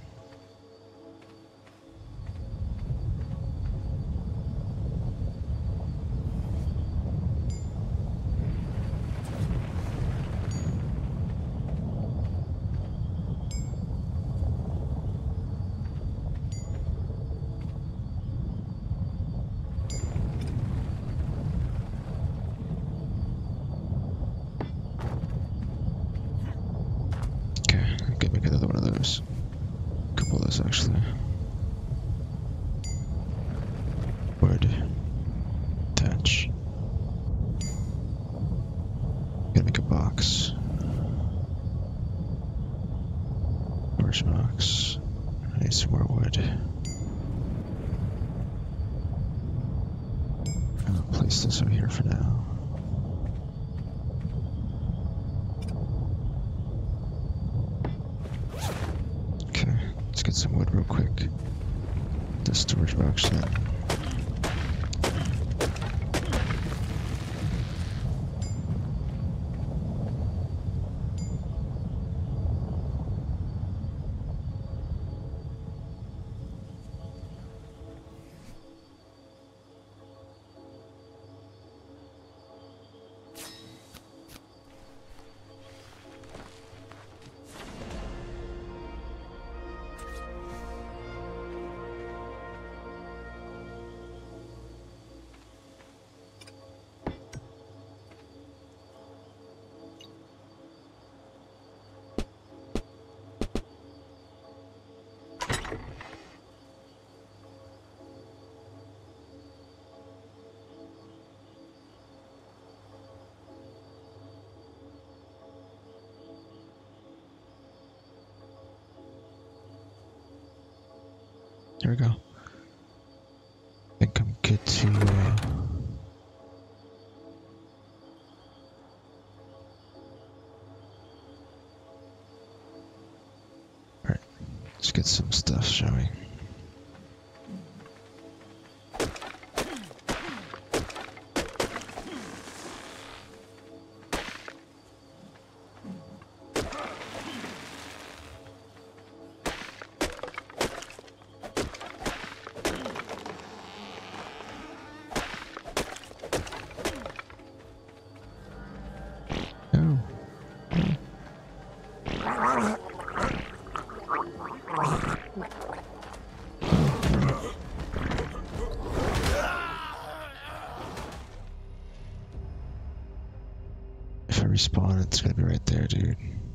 Speaker 1: wood. Attach. Gotta make a box. Storage box. I need some more wood. I'll place this over here for now. Okay, let's get some wood real quick. The storage box in. There we go. I think I'm good to, uh... Alright, let's get some stuff, shall we? If I respawn, it's gonna be right there, dude.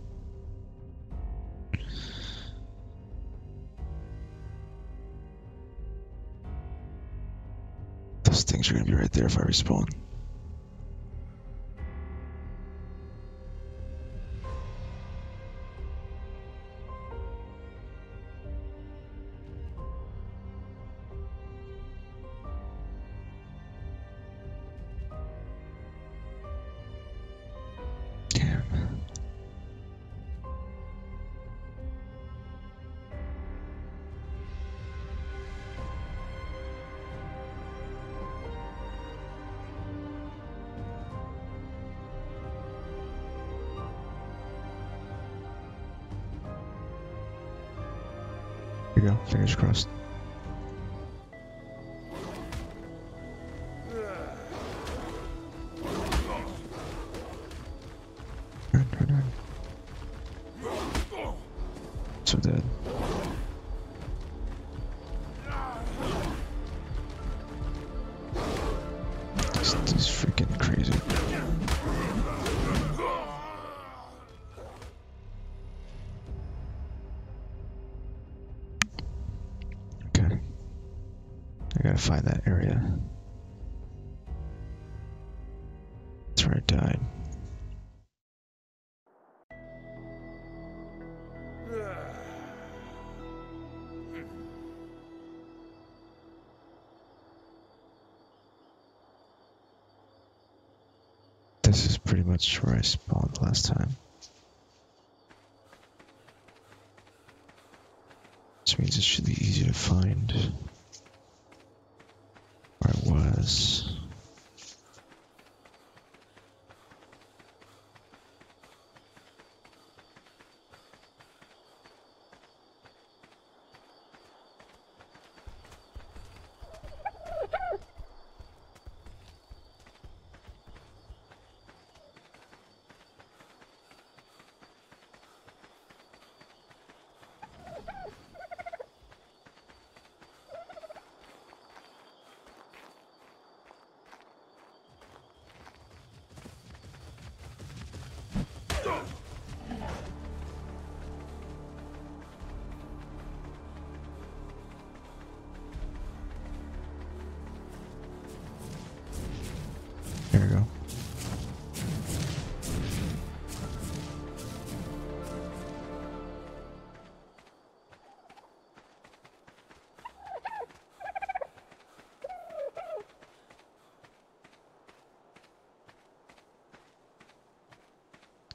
Speaker 1: Those things are gonna be right there if I respawn. Here we go, fingers crossed. Run, run, run. So dead. This, this is freaking crazy. I gotta find that area. That's where I died. This is pretty much where I spawned last time. Which means it should be easy to find. Where I was.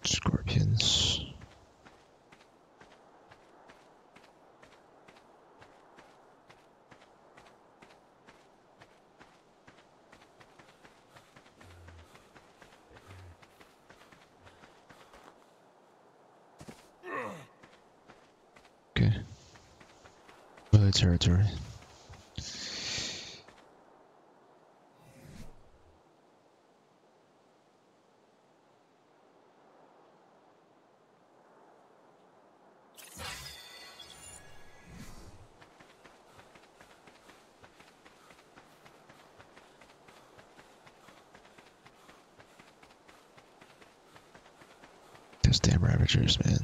Speaker 1: Scorpions. Okay. Melee territory. Those damn Ravagers, man.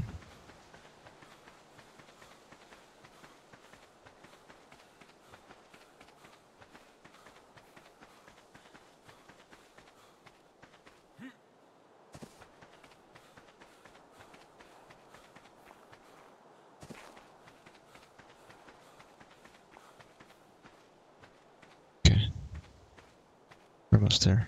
Speaker 1: Okay. We're almost there.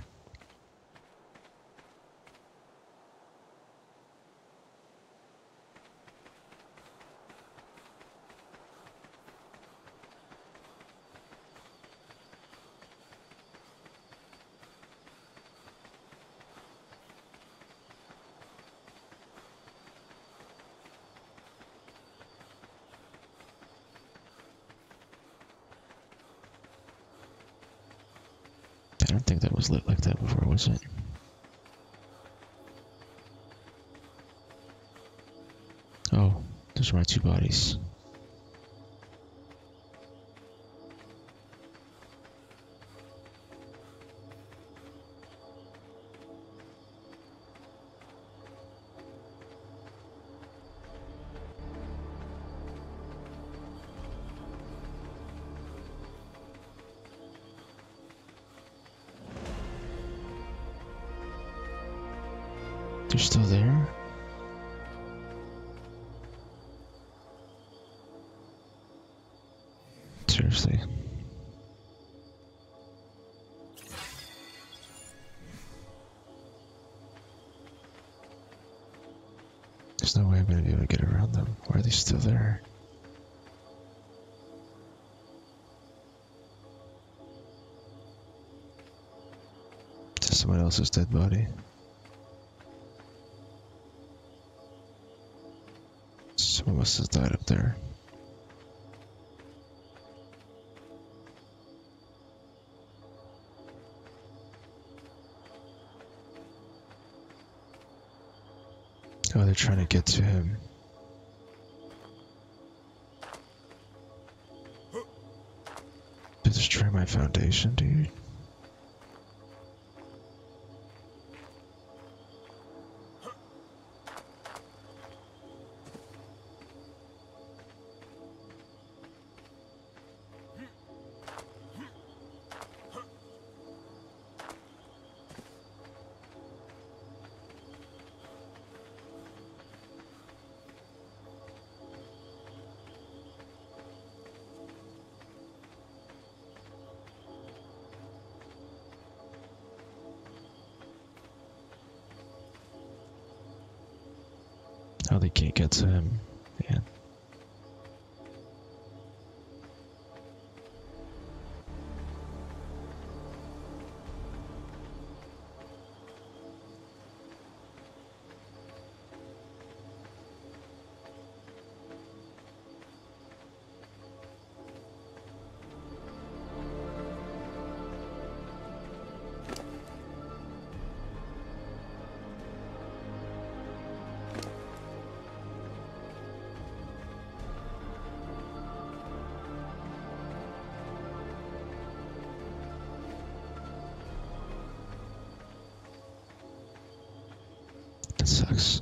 Speaker 1: I don't think that was lit like that before, was it? Oh, those are my two bodies. They're still there? Seriously. There's no way I'm gonna be able to get around them. Why are they still there? It's just someone else's dead body. Someone must have died up there. Oh, they're trying to get to him. To destroy my foundation, dude. Oh, they can't get to him. Yeah. That sucks.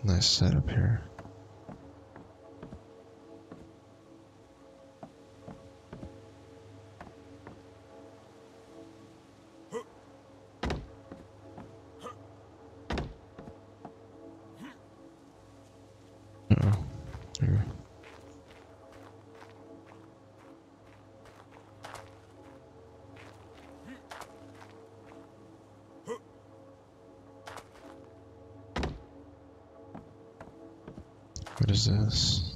Speaker 1: Nice setup here. Uh-oh. Here. What is this?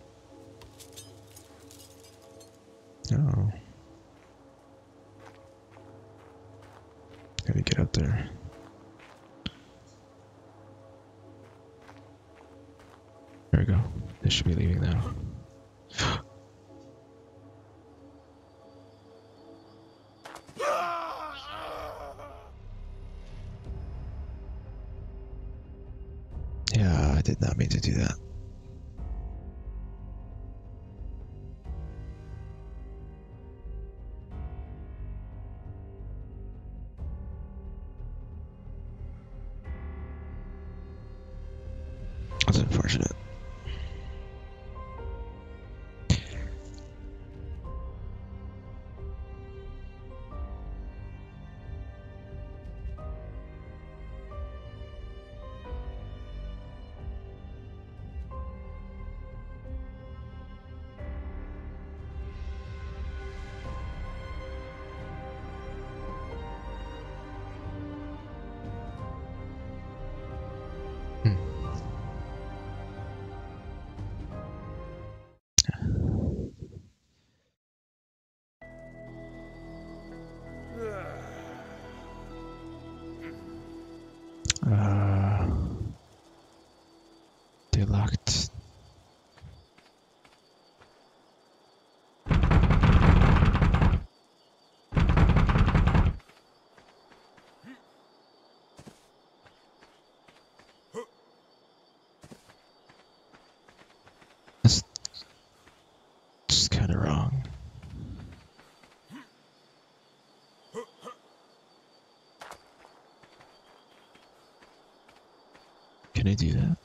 Speaker 1: Oh. Gotta get up there. There we go. They should be leaving now. Yeah, I did not mean to do that. That's unfortunate. Hmm. Uh, they locked. That's just kind of wrong. Can I do that?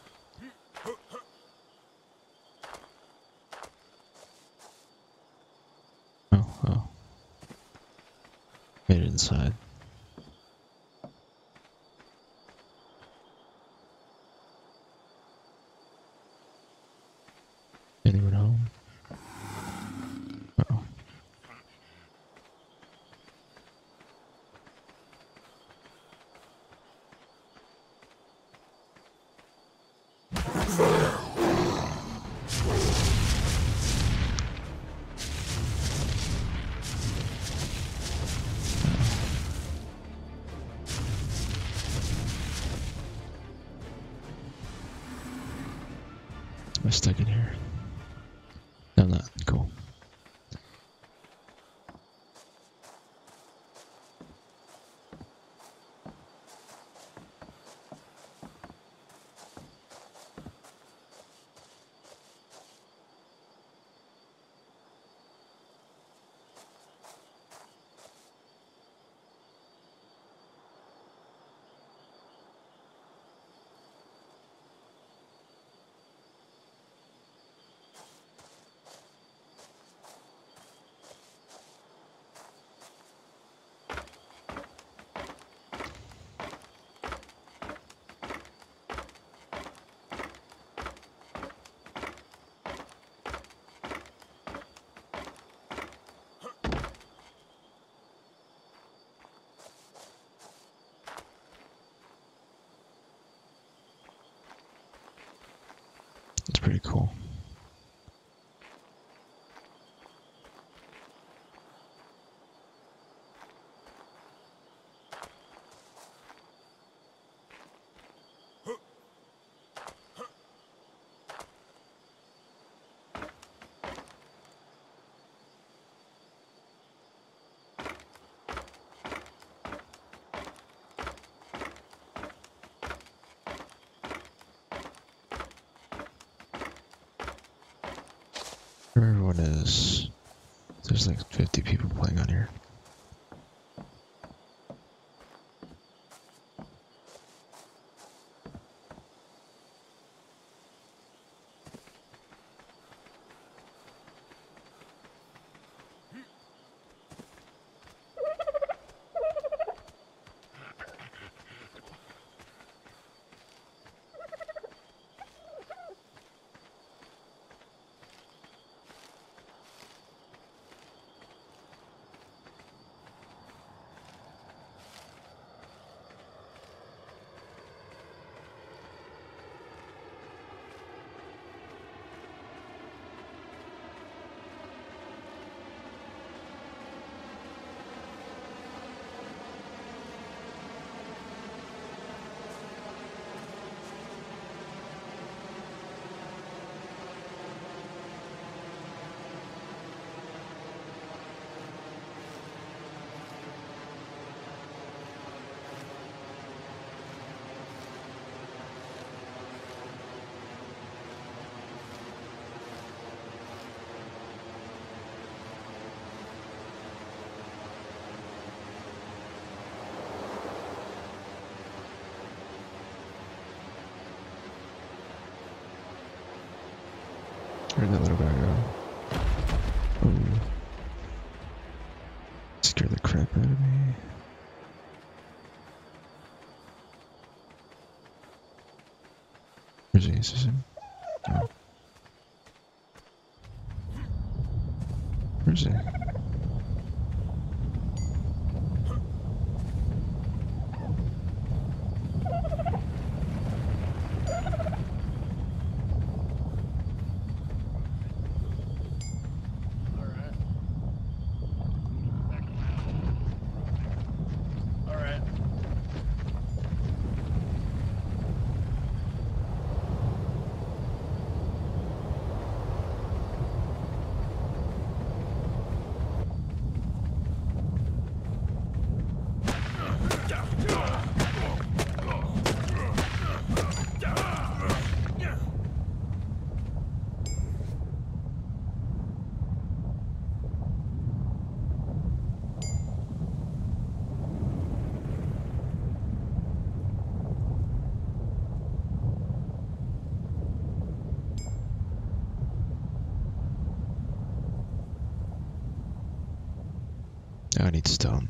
Speaker 1: Oh, oh. Made it inside. Anyone home? Uh-oh. Am I stuck in here? No, I'm not. Cool. It's pretty cool. Where everyone is. There's like fifty people playing on here. Where'd that little guy go? Oh. Scare the crap out of me. Where's he? Is this him? No. Where's he? I need stone.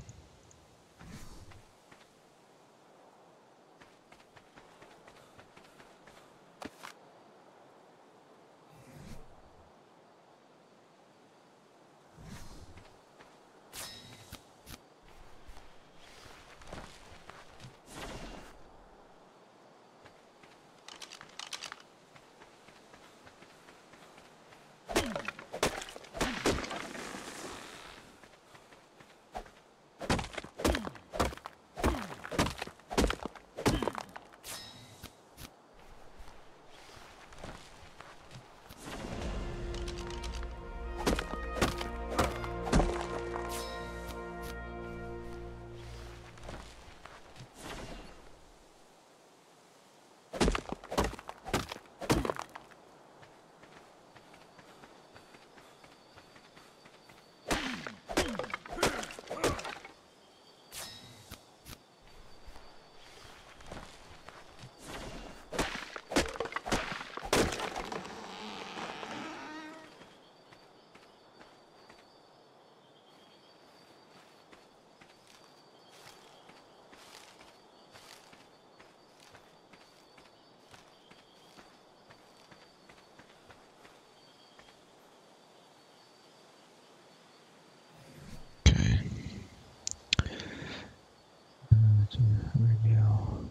Speaker 1: Radio.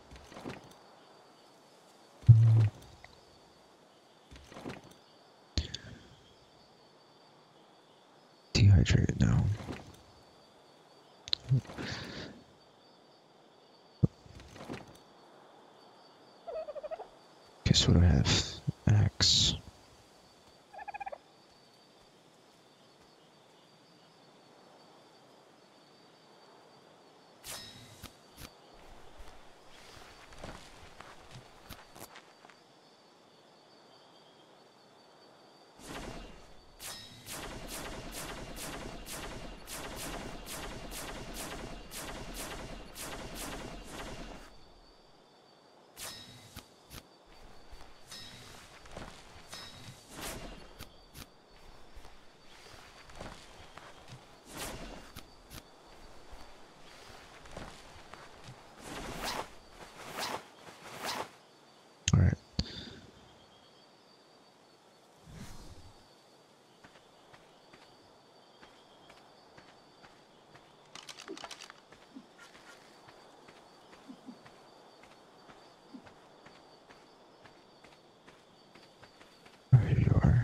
Speaker 1: Dehydrated now. Guess what do I have? Axe. Here you are.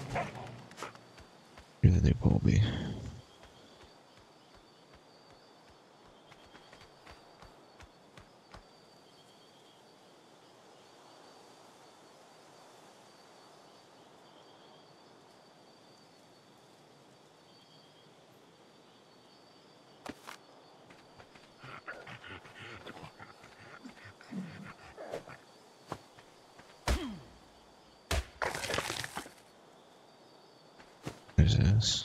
Speaker 1: You're the new Colby. What is this?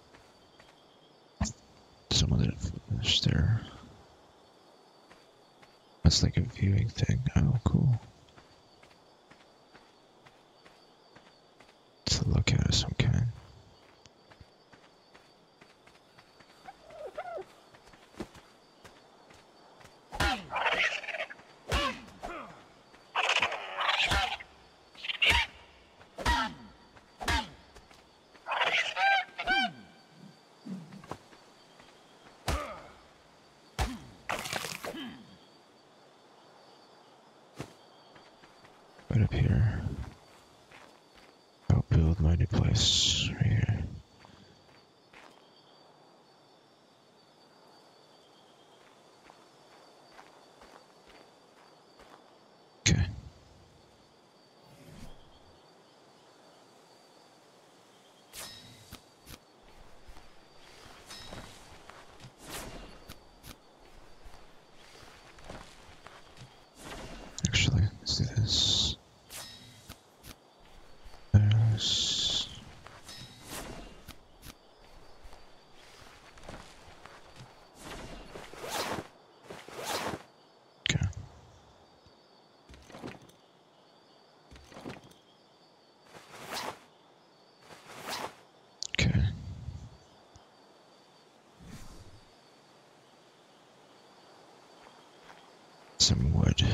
Speaker 1: Someone didn't finish there. That's like a viewing thing. Oh, cool. To look at of some kind. Right up here. I'll build my new place right here. Okay. Actually, let's do this. There's... Okay. Okay. Some wood.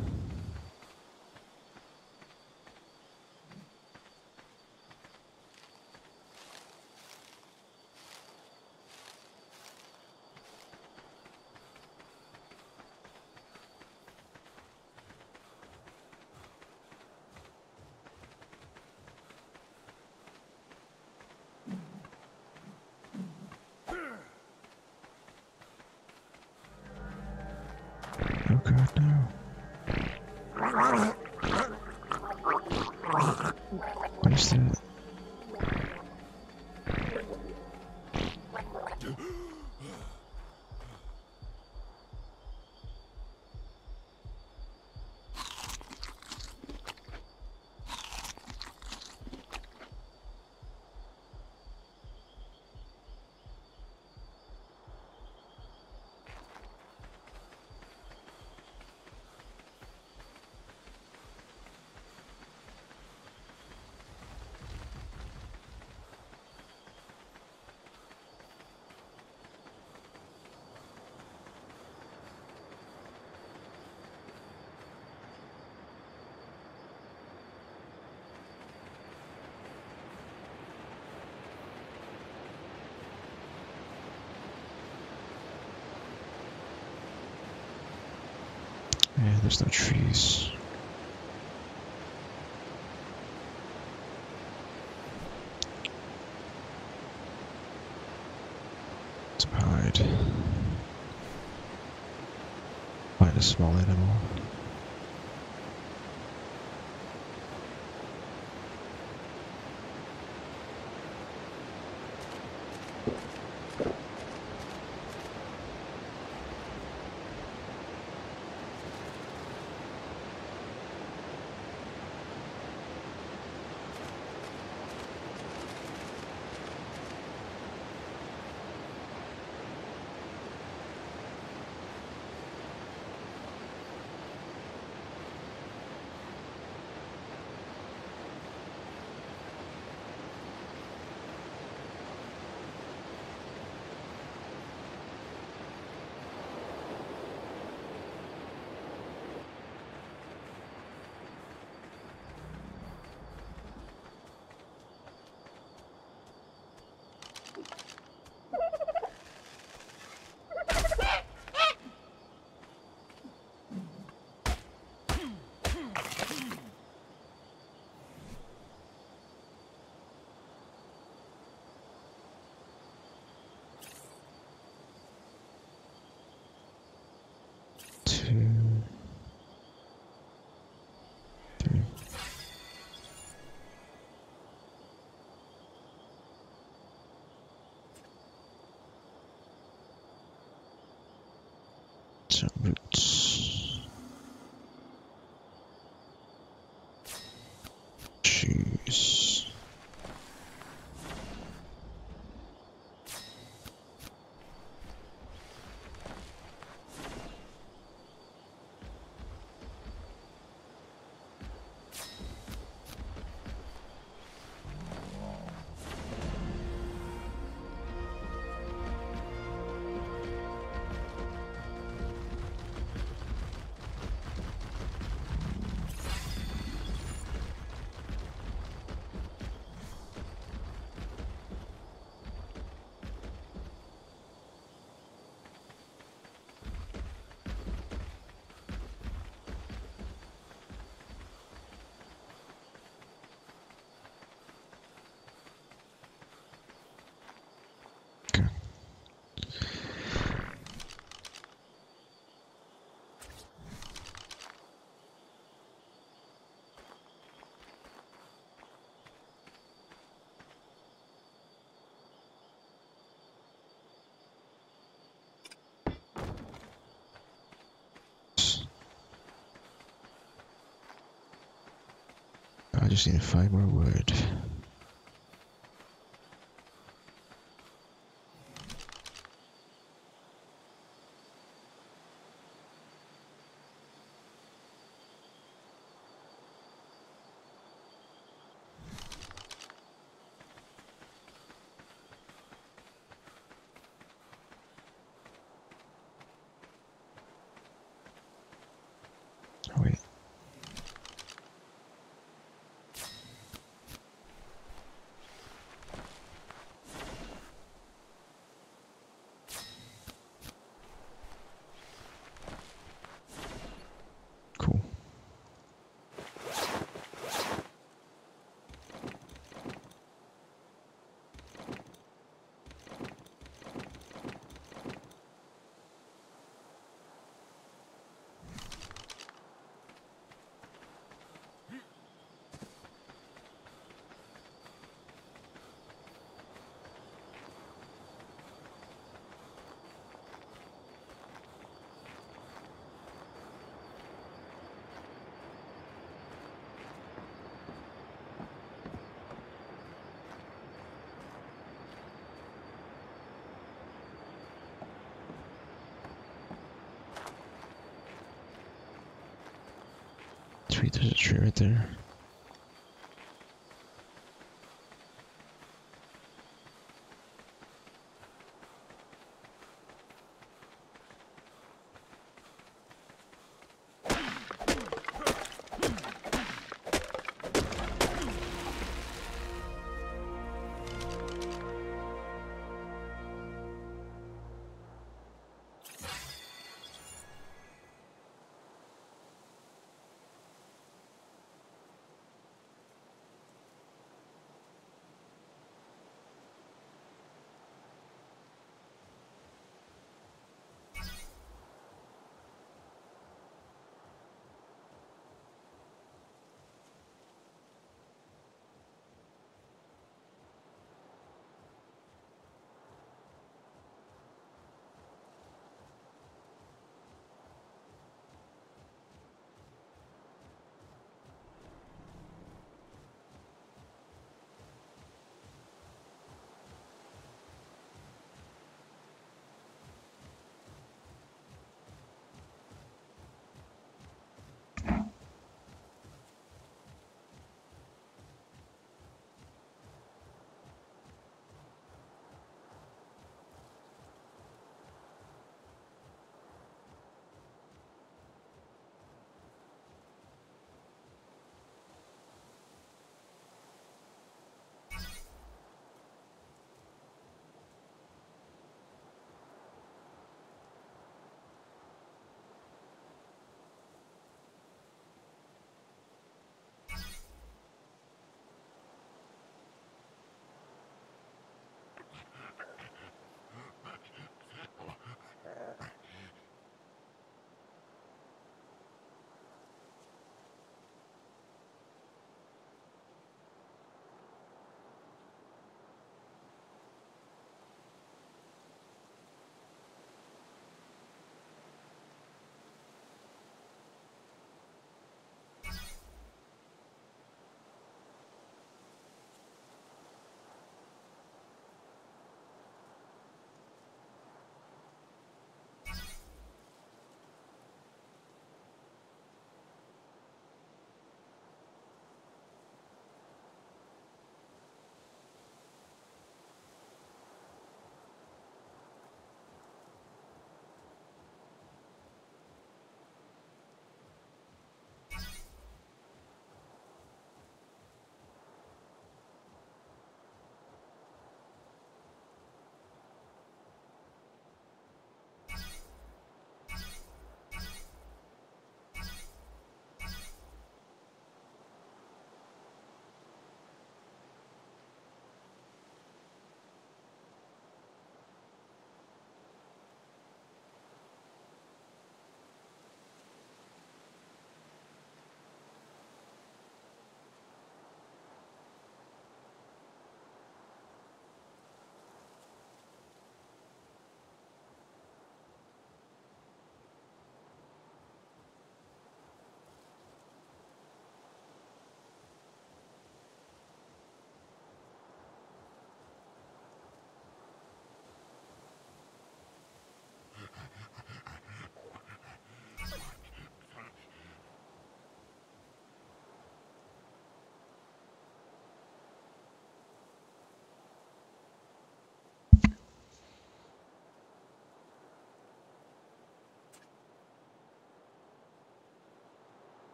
Speaker 1: Oh god, no. What is that? Yeah, there's no trees. Let's hide. Find a small animal. I just need to find more wood. Oh, wait. Cool. Sweet, there's a tree right there.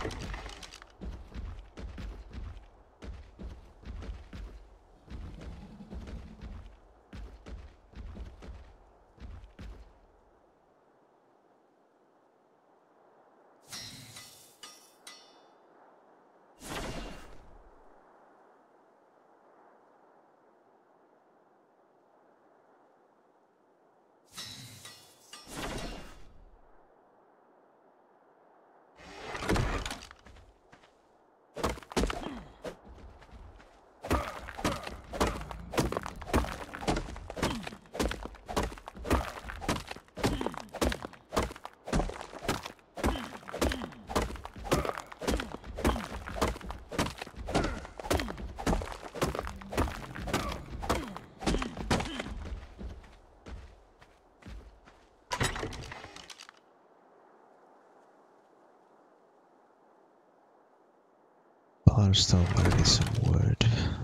Speaker 1: A lot of stone, but I need some wood.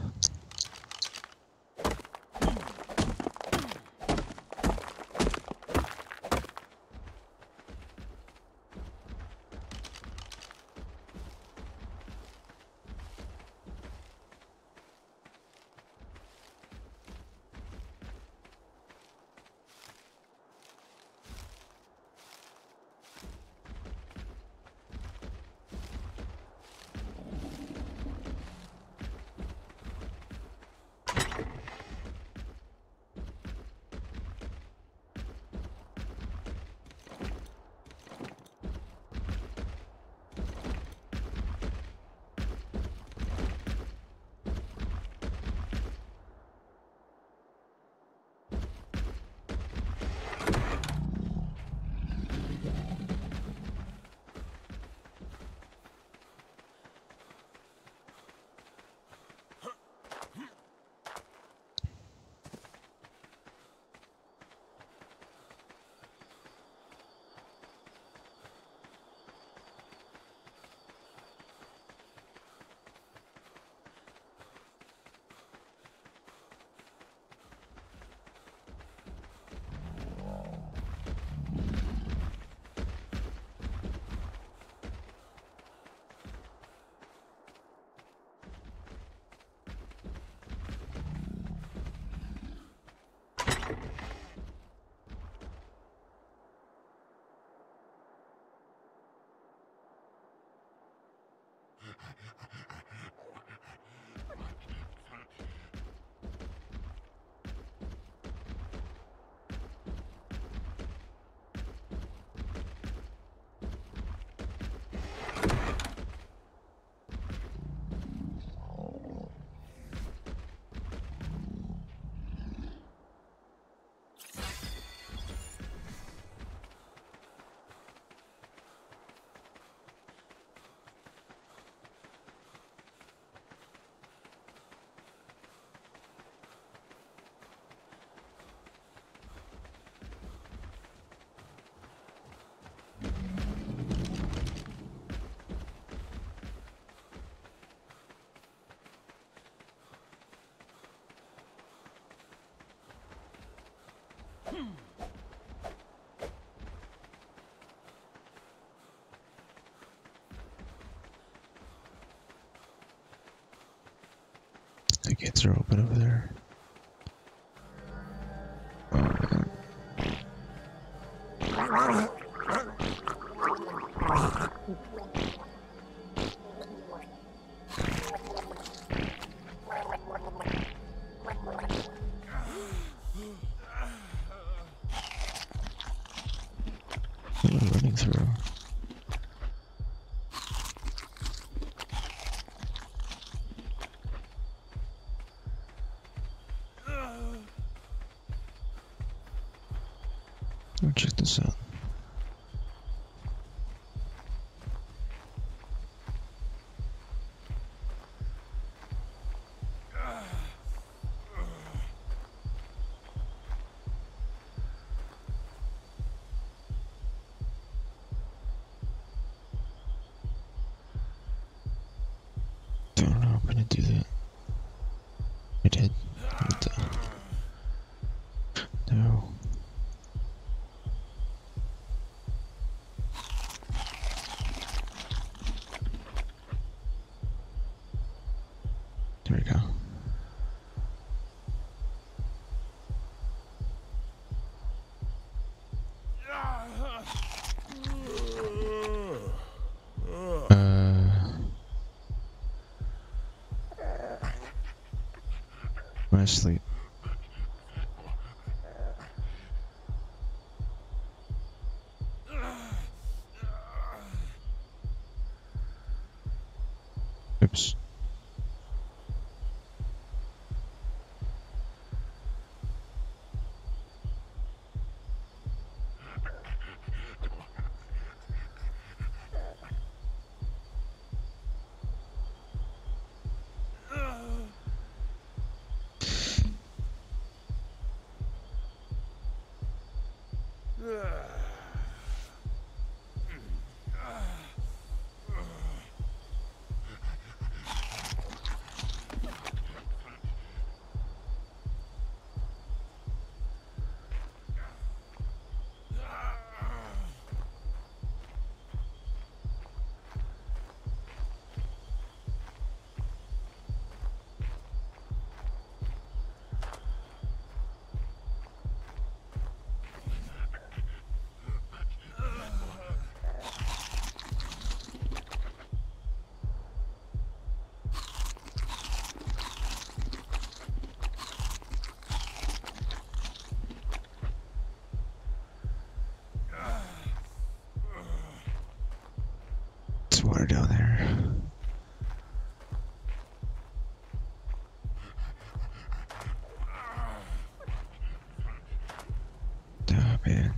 Speaker 1: The gates are open over there. What am I running through? Oh, check this out. Don't know I'm gonna do that. I did. What the? No. There we go. Uh, I'm asleep. Oops. There's water down there. Oh man.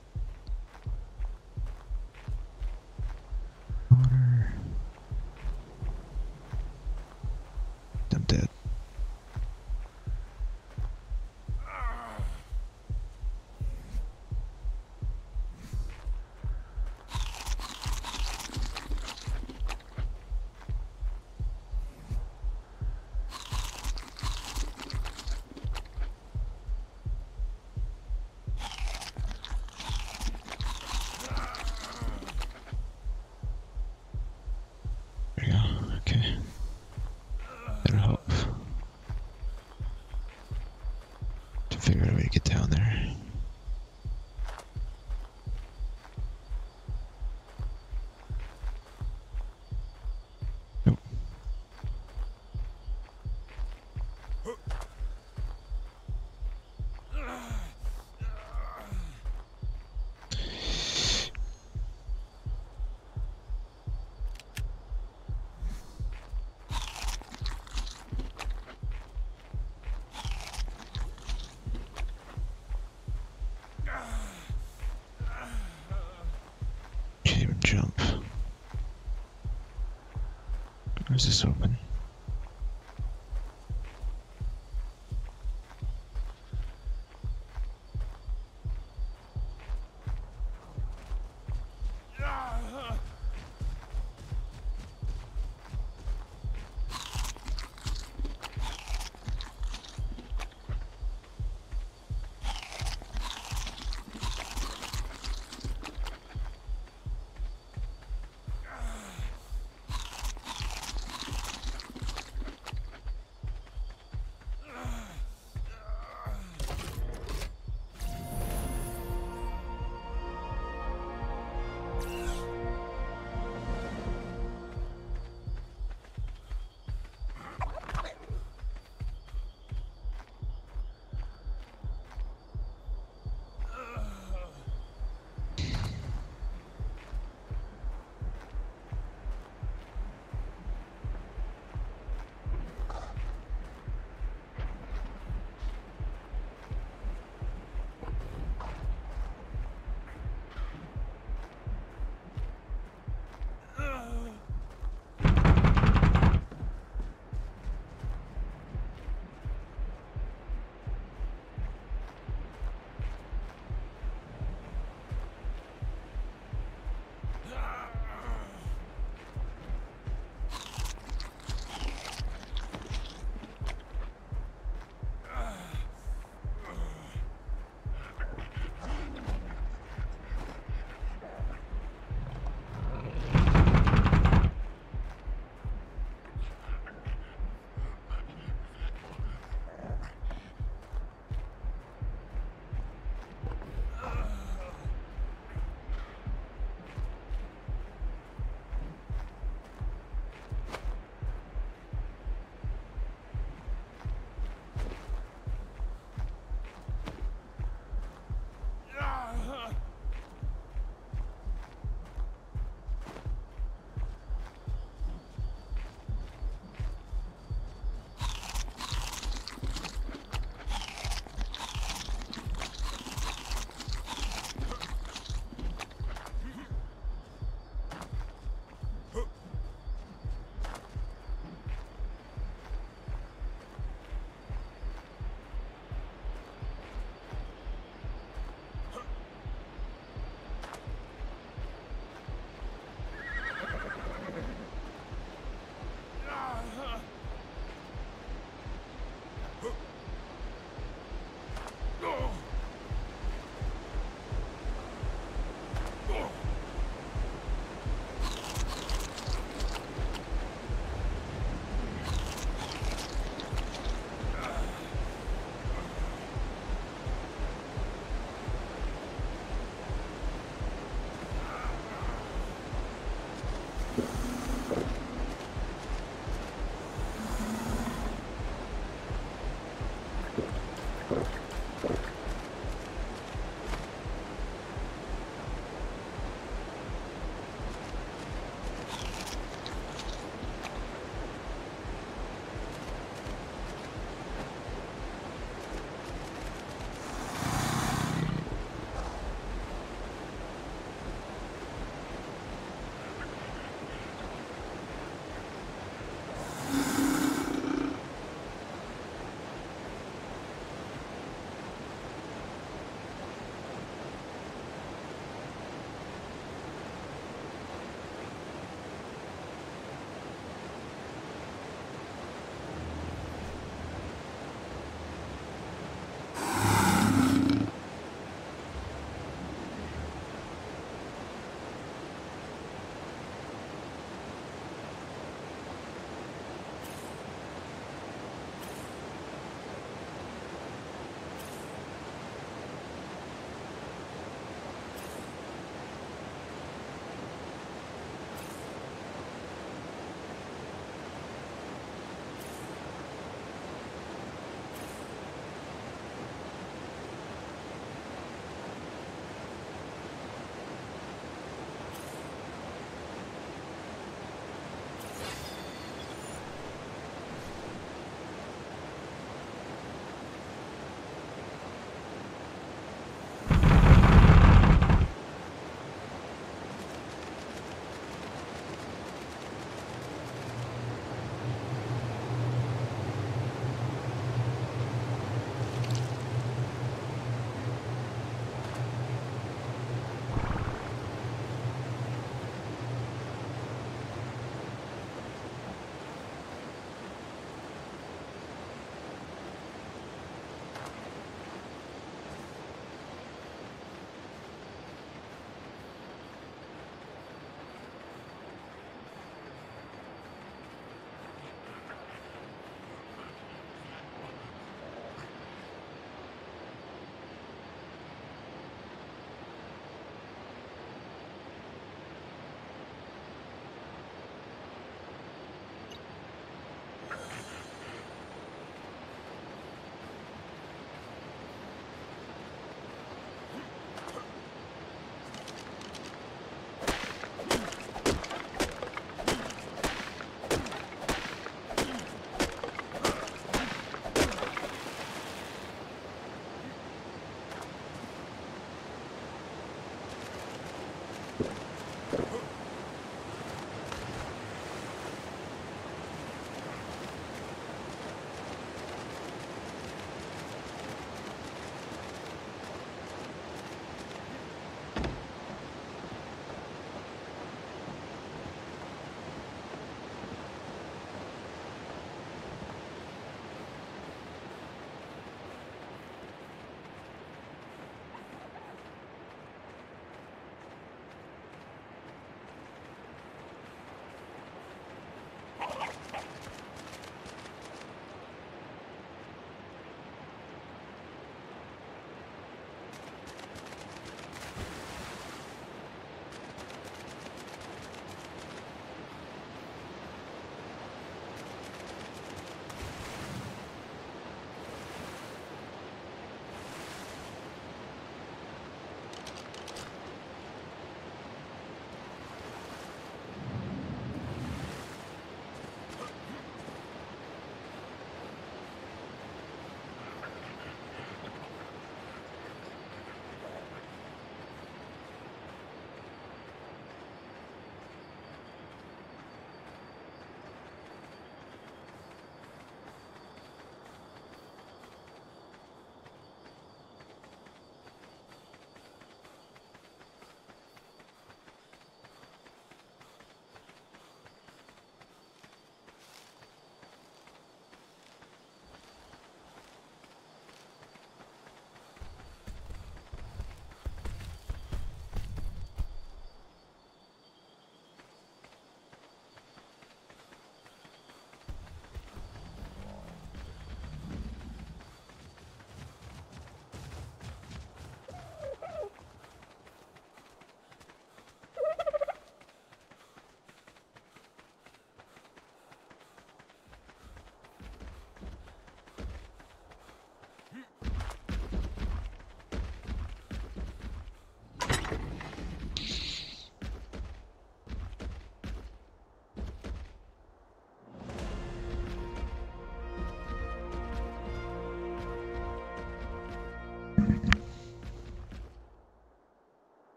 Speaker 1: Water. I'm dead. There we go. Okay. That'll help. To figure out a way to get down there. Nope. Can't even jump. Where's this open?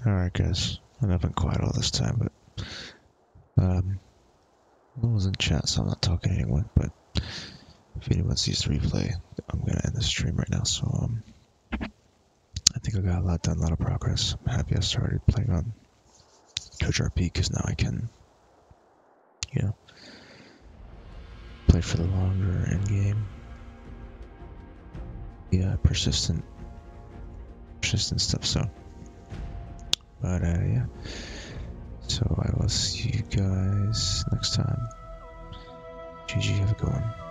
Speaker 1: Alright, guys. And I've been quiet all this time, but um, I was in chat, so I'm not talking to anyone. But if anyone sees the replay, I'm gonna end the stream right now. So um, I think I got a lot done, a lot of progress. I'm happy I started playing on TwitchRP because now I can, you know, play for the longer end game. Yeah, persistent, persistent stuff. So, but uh, yeah. So I will see you guys next time. G G, have a good one.